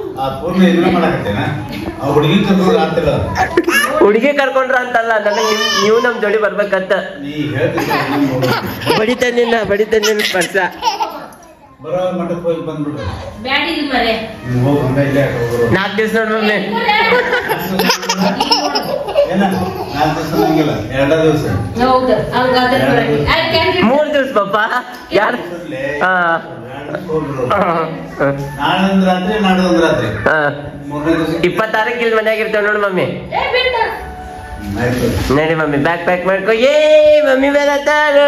Speaker 1: ಹುಡುಗಿ ಕರ್ಕೊಂಡ್ರ ಅಂತಲ್ಲ, ನನಗೆ ನೀವು ನಮ್ ಜೋಡಿ ಬರ್ಬೇಕಂತ. ಬಡಿತೇನೆ ಸ್ಪರ್ಶ. 4 ದಿವಸ ನೋಡ್ಮಮ್ಮಿ. 3 ದಿವಸ ಪಾಪ. ಯಾರು 26 ಇಲ್ಲಿ ಮನ್ಯಾಗ ಇರ್ತೇವೆ ನೋಡು ಮಮ್ಮಿ. ನಡಿ ಮಮ್ಮಿ ಬ್ಯಾಗ್ ಪ್ಯಾಕ್ ಮಾಡ್ಕೊ. ಏ ಮಮ್ಮಿ ಬೇರತ್ತಾರು.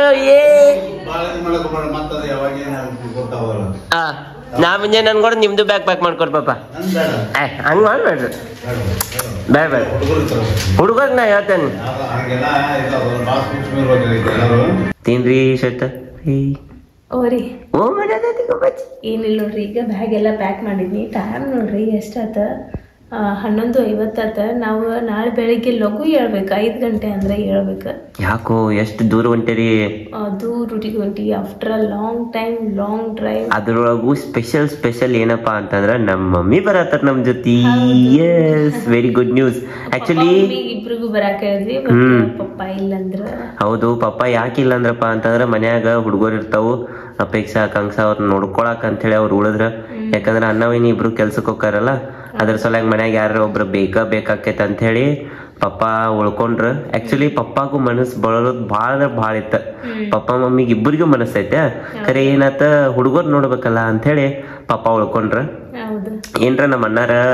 Speaker 1: ನಾ ಮುಂಜೆ ನನ್ ಕೂಡ ನಿಮ್ದು ಬ್ಯಾಗ್ ಪ್ಯಾಕ್ ಮಾಡ್ಕೊಡ್ ಪಾಪ. ಹಂಗ ಮಾಡ್ಬೇಡ್ರಿ. ಬೇಡ ಹುಡುಗರ್ ನಾ ಹೇಳ್ತೇನೆ. ತಿನ್ರಿ ಶ್ವೇತ.
Speaker 2: ಓರಿ
Speaker 1: ಓ
Speaker 2: ಏನಿಲ್ಲ ನೋಡ್ರಿ, ಈಗ ಬ್ಯಾಗ್ ಎಲ್ಲ ಪ್ಯಾಕ್ ಮಾಡಿದ್ನಿ. ಟೈಮ್ ನೋಡ್ರಿ ಎಷ್ಟಾತ? 11:50 ನಾವು ನಾಳೆ ಬೆಳಿಗ್ಗೆ ಲಘು ಹೇಳ್ಬೇಕು. 5 ಗಂಟೆ ಅಂದ್ರೆ ಹೇಳ್ಬೇಕು.
Speaker 1: ಯಾಕೋ ಎಷ್ಟು ದೂರ ಹೊಂಟಿರಿ?
Speaker 2: ದೂರಿಗೆ ಹೊಂಟಿ. After a long time long drive.
Speaker 1: ಅದ್ರೊಳಗು ಸ್ಪೆಷಲ್ ಏನಪ್ಪಾ ಅಂತಂದ್ರ ನಮ್ಮ ಮಮ್ಮಿ ಬರತ್ತಾರ ನಮ್ ಜೊತೆ. Yes, very good news. Actually
Speaker 2: ಇಬ್ರಿಗೂ ಬರಾಕ ಹೇಳಿದ್ವಿ. ಪಪ್ಪ ಇಲ್ಲಂದ್ರ. ಹೌದು,
Speaker 1: ಪಪ್ಪ ಯಾಕಿಲ್ಲ ಅಂದ್ರಪ್ಪ ಅಂತಂದ್ರ ಮನ್ಯಾಗ ಹುಡುಗರು ಇರ್ತಾವು, ಅಪೇಕ್ಷಾ ಆಕಾಂಕ್ಷ ಅವ್ರನ್ನ ನೋಡ್ಕೊಳಕ್ ಅಂತ ಹೇಳಿ ಅವ್ರು ಉಳಿದ್ರ. ಯಾಕಂದ್ರ ಅಣ್ಣವೇನಿ ಇಬ್ರು ಕೆಲ್ಸಕ್ಕೆ ಹೋಗ್ತಾರಲ್ಲ, ಅದ್ರ ಸಲುವಾಗಿ ಮನ್ಯಾಗ ಯಾರ ಒಬ್ರು ಬೇಕಾಕೇತ ಅಂತ ಹೇಳಿ ಪಪ್ಪ ಉಳ್ಕೊಂಡ್ರ. ಆಕ್ಚುಲಿ ಪಪ್ಪಾಗೂ ಮನಸ್ಸು ಬಳೋದ್ ಭಾಳ ಇತ್ತ. ಪಪ್ಪ ಮಮ್ಮಿಗೆ ಇಬ್ಬರಿಗೂ ಮನಸ್ಸೈತೆ. ಖರೆ ಏನಾತ, ಹುಡುಗರ್ ನೋಡ್ಬೇಕಲ್ಲ ಅಂತ ಹೇಳಿ ಪಪ್ಪ ಉಳ್ಕೊಂಡ್ರ. ಏನ್ರ ನಮ್ಮ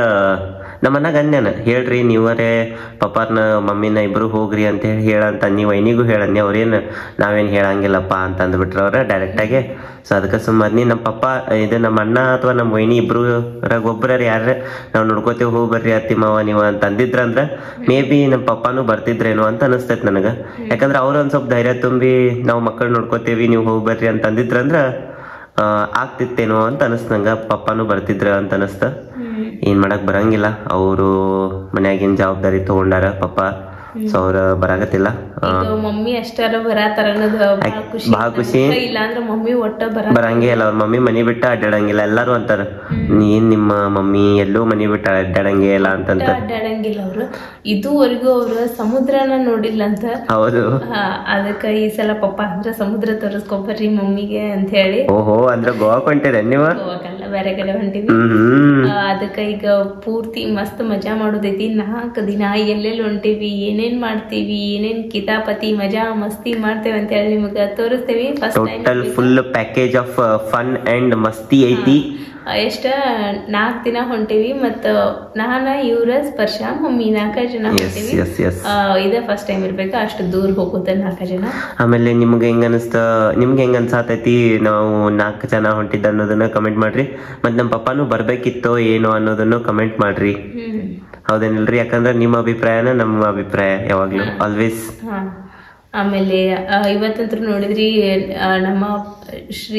Speaker 1: ಅಣ್ಣಾಗ ಅನ್ಯಾನ ಹೇಳ್ರಿ ನೀವರೇ ಪಪ್ಪಾರ್ನ ಮಮ್ಮಿನ ಇಬ್ರು ಹೋಗ್ರಿ ಅಂತ ಹೇಳಿ ಹೇಳಂತ ನೀವು ವೈನಿಗೂ ಹೇಳನ್ನಿ. ಅವ್ರೇನು ನಾವೇನು ಹೇಳಂಗಿಲ್ಲಪ್ಪ ಅಂತ ಅಂದ್ಬಿಟ್ರ ಅವ್ರ ಡೈರೆಕ್ಟ್ ಆಗಿ. ಸೊ ಅದಕ್ಕೆ ಸುಮ್ಮನೆ ನಮ್ಮ ಪಪ್ಪ ಇದು ನಮ್ಮ ಅಣ್ಣ ಅಥವಾ ನಮ್ಮ ವೈನಿ ಇಬ್ರಾಗ ಒಬ್ಬರ ಯಾರ ನಾವು ನೋಡ್ಕೋತೇವೆ ಹೋಗಿ ಬರ್ರಿ ಅತ್ತಿ ಮಾವ ನೀವು ಅಂತ ಅಂದಿದ್ರಂದ್ರ ಮೇ ಬಿ ನಮ್ಮ ಪಪ್ಪಾನು ಬರ್ತಿದ್ರೇನೋ ಅಂತ ಅನಿಸ್ತೈತೆ ನನಗೆ. ಯಾಕಂದ್ರೆ ಅವ್ರ ಒಂದ್ ಸ್ವಲ್ಪ ಧೈರ್ಯ ತುಂಬಿ ನಾವು ಮಕ್ಕಳು ನೋಡ್ಕೋತೇವಿ ನೀವು ಹೋಗಿ ಬರ್ರಿ ಅಂತ ಅಂದಿದ್ರಂದ್ರ ಆಗ್ತಿತ್ತೇನೋ ಅಂತ ಅನಿಸ್ತ ನಂಗ. ಪಪ್ಪಾನು ಬರ್ತಿದ್ರ ಅಂತ ಅನಿಸ್ತ. ಏನ್ ಮಾಡಕ್ ಬರಂಗಿಲ್ಲ, ಅವರು ಮನ್ಯಾಗಿನ ಜವಾಬ್ದಾರಿ ತಗೊಂಡಾರ ಪಪ್ಪ. ಸೊ ಅವ್ರ ಬರಾಕತ್ತಿಲ್ಲ.
Speaker 2: ಮಮ್ಮಿ ಅಷ್ಟಾರ ಬರಾತಾರ ಅನ್ನೋದು
Speaker 1: ಬಹಳ ಖುಷಿ.
Speaker 2: ಇಲ್ಲಾಂದ್ರ ಮಮ್ಮಿ ಒಟ್ಟ
Speaker 1: ಬರಂಗೇ ಇಲ್ಲ. ಅವ್ರ ಮಮ್ಮಿ ಮನಿ ಬಿಟ್ಟ ಅಡ್ಡಾಡಂಗಿಲ್ಲ. ಎಲ್ಲಾರು ಅಂತಾರ ಏನ್ ನಿಮ್ಮ ಮಮ್ಮಿ ಎಲ್ಲೂ ಮನಿ ಬಿಟ್ಟ ಅಡ್ಡಾಡಂಗೇ ಇಲ್ಲ ಅಂತಂತ.
Speaker 2: ಅಡ್ಡಾಡಂಗಿಲ್ಲ ಅವ್ರು. ಇದುವರೆಗೂ ಅವ್ರು ಸಮುದ್ರನ ನೋಡಿಲ್ಲ ಅಂತ.
Speaker 1: ಹೌದು,
Speaker 2: ಅದಕ್ಕ ಈ ಸಲ ಪಪ್ಪ ಅಂದ್ರ ಸಮುದ್ರ ತೋರಿಸ್ಕೊಬರ್ರಿ ಮಮ್ಮಿಗೆ ಅಂತ ಹೇಳಿ.
Speaker 1: ಓಹೋ, ಅಂದ್ರ ಗೋವಾಕ್ ಹೊಂಟಿರ ನೀವು?
Speaker 2: ಗೋವಾಕಲ್ಲ, ಬೇರೆ ಕಡೆ ಹೊಂಟಿವಿ. ಅದಕ್ಕ ಈಗ ಪೂರ್ತಿ ಮಸ್ತ್ ಮಜಾ ಮಾಡೋದೈತಿ. 4 ದಿನ ಎಲ್ಲೆಲ್ಲಿ ಹೊಂಟಿವಿ, ಏನೇನ್ ಮಾಡ್ತೀವಿ, ಏನೇನ್ ಕಿತಾಪತಿ ಮಜಾ ಮಸ್ತಿ ಮಾಡ್ತೇವೆ ಅಂತ ಹೇಳಿ ನಿಮಗ ತೋರಿಸ್ತೇವಿ.
Speaker 1: Total full package of fun and ಮಸ್ತಿ ಐತಿ.
Speaker 2: ಎಷ್ಟ 4 ದಿನ ಹೊಂಟಿವಿ. ಮತ್ತ ನಾನ ಇವ್ರ ಸ್ಪರ್ಶ ಮಮ್ಮಿ 4 ಜನ ಹೊಂಟಿವಿ. ಇದ ಫಸ್ಟ್ ಟೈಮ್ ಇರ್ಬೇಕು ಅಷ್ಟು ದೂರ ಹೋಗುತ್ತೆ 4 ಜನ. ಆಮೇಲೆ
Speaker 1: ನಿಮ್ಗೆ ಹೆಂಗ ಅನ್ಸಾತೈತಿ ನಾವು 4 ಜನ ಹೊಂಟಿದ್ದ ಅನ್ನೋದನ್ನ ಕಮೆಂಟ್ ಮಾಡ್ರಿ. ಮತ್ ನಮ್ಮ ಪಪ್ಪಾನು ಬರ್ಬೇಕಿತ್ತೋ ಏನೋ ಅನ್ನೋದನ್ನು ಕಮೆಂಟ್ ಮಾಡ್ರಿ. ಹೌದೇನಿಲ್ರಿ? ಯಾಕಂದ್ರೆ ನಿಮ್ಮ ಅಭಿಪ್ರಾಯನ ನಮ್ಮ ಅಭಿಪ್ರಾಯ ಯಾವಾಗ್ಲೂ ಆಲ್ವೇಸ್.
Speaker 2: ಆಮೇಲೆ ಇವತ್ತಂತೂ ನೋಡಿದ್ರಿ ನಮ್ಮ ಶ್ರೀ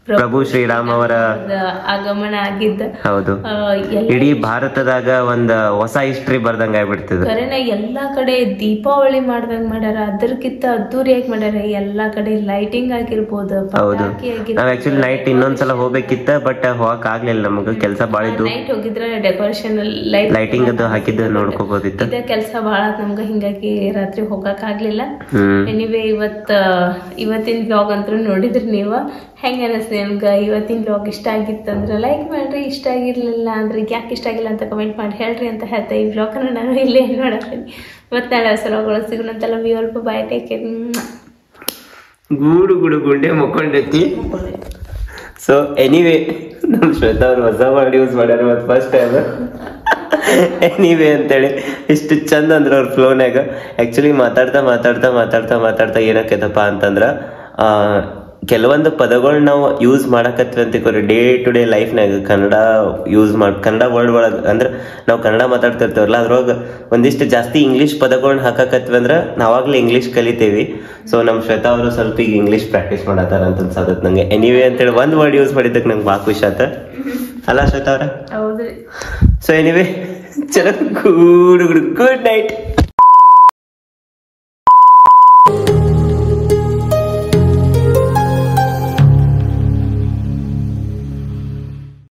Speaker 1: ಪ್ರಭು ಶ್ರೀರಾಮ್ ಅವರ
Speaker 2: ಆಗಮನ ಆಗಿದ್ದ.
Speaker 1: ಹೌದು, ಇಡೀ ಭಾರತದಾಗ ಒಂದ್ ಹೊಸ ಹಿಸ್ಟ್ರಿ ಬರ್ದಂಗ ಆಗ್ಬಿಡ್ತದ.
Speaker 2: ಕರೆನ ಎಲ್ಲಾ ಕಡೆ ದೀಪಾವಳಿ ಮಾಡ್ದಂಗ್ ಮಾಡ್ಯಾರ, ಅದಕ್ಕಿಂತ ಅದ್ದೂರಿಯಾಗಿ ಮಾಡ್ಯಾರ. ಎಲ್ಲಾ ಕಡೆ ಲೈಟಿಂಗ್ ಆಗಿರ್ಬೋದು.
Speaker 1: ಹೌದು, ನಾವ್ ಆಕ್ಚುಲಿ ನೈಟ್ ಇನ್ನೊಂದ್ಸಲ ಹೋಗ್ಬೇಕಿತ್ತ, ಬಟ್ ಹೋಗಕ್ ಆಗ್ಲಿಲ್ಲ, ನಮಗ ಕೆಲಸ ಬಾಳ ಇದ್ದು.
Speaker 2: ನೈಟ್ ಹೋಗಿದ್ರೆ ಡೆಕೋರೇಷನ್
Speaker 1: ಲೈಟಿಂಗ್ ಅದು ಹಾಕಿದ್ದು ನೋಡ್ಕೋಬಹುದಿತ್ತು.
Speaker 2: ಇದೇ ಕೆಲಸ ಬಾಳ ನಮ್ಗ, ಹಿಂಗಾಗಿ ರಾತ್ರಿ ಹೋಗಕ್ ಆಗ್ಲಿಲ್ಲ. ಎನಿವೇ ಇವತ್ತಿನ ಬ್ಲಾಗ್ ಅಂತೂ ನೋಡಿದ್ರಿ ನೀವು. ಹೆಂಗ ಅನಿಸ್ತು ನಿಮ್ಗೆ? ಇವತ್ತಿನ ಬ್ಲಾಗ್ ಇಷ್ಟ ಆಗಿತ್ತಂದ್ರೆ ಲೈಕ್ ಮಾಡ್ರಿ, ಇಷ್ಟ ಆಗಿರ್ಲಿಲ್ಲ ಅಂದ್ರೆ ಯಾಕೆ ಇಷ್ಟ ಆಗಿಲ್ಲ ಅಂತ ಕಮೆಂಟ್ ಮಾಡಿ ಹೇಳ್ರಿ ಅಂತ ಹೇಳ್ತಾ ಈ ಬ್ಲಾಗ್ನ ನಾನು ಇಲ್ಲೇ ನೋಡತ್ತೀನಿ. ಮತ್ತೆ ನಾಳೆ ಸಲಗಳು ಸಿಗೋಣಂತೆಲ್ಲ ವಿವಲ್ಪ ಬಾಯ್, ಟೇಕ್ ಕೇರ್.
Speaker 1: ಗೂಡು ಗುಡು ಗುಂಡೆ ಮುಕ್ಕೊಂಡೈತಿ. ಸೊ ಎನಿವೇ ನಮ್ ಶ್ವೇತಾ ಅವ್ರು ಹೊಸ ವರ್ಡ್ ಯೂಸ್ ಮಾಡ್ಯಾರ ಮತ್ತೆ ಫಸ್ಟ್ ಟೈಮ್. ಎನಿವೇ ಅಂತೇಳಿ ಇಷ್ಟು ಚಂದ ಅಂದ್ರ ಅವ್ರ ಫ್ಲೋನ್ಯಾಗ. ಆಕ್ಚುಲಿ ಮಾತಾಡ್ತಾ ಏನಕ್ಕೈತಪ್ಪ ಅಂತಂದ್ರ ಕೆಲವೊಂದು ಪದಗಳು ನಾವು ಯೂಸ್ ಮಾಡಕತ್ವಿ ಅಂತಿಕೋರಿ ಡೇ ಟು ಡೇ ಲೈಫ್ನಾಗ. ಕನ್ನಡ ವರ್ಡ್ ಒಳಗೆ ಅಂದ್ರೆ ನಾವು ಕನ್ನಡ ಮಾತಾಡ್ತಿರ್ತೇವಲ್ಲ, ಅದ್ರೊಳಗೆ ಒಂದಿಷ್ಟು ಜಾಸ್ತಿ ಇಂಗ್ಲೀಷ್ ಪದಗಳನ್ನ ಹಾಕಕತ್ವಿ ಅಂದ್ರೆ ನಾವಾಗ್ಲೇ ಇಂಗ್ಲೀಷ್ ಕಲಿತೇವಿ. ಸೊ ನಮ್ ಶ್ವೇತಾ ಅವರು ಸ್ವಲ್ಪ ಈಗ ಇಂಗ್ಲೀಷ್ ಪ್ರಾಕ್ಟೀಸ್ ಮಾಡತ್ತಾರ ಅಂತ ಅನ್ಸಾದತ್ ನಂಗೆ. ಎನಿವೇ ಅಂತೇಳಿ ಒಂದ್ ವರ್ಡ್ ಯೂಸ್ ಮಾಡಿದ್ದಕ್ಕೆ ನಂಗೆ ಭಾಳ ಖುಷಿ ಆತ ಅಲ್ಲ ಶ್ವೇತಾ ಅವ್ರ? ಸೊ ಎನಿವೇ ಚಲೋ, ಗುಡ್ ನೈಟ್.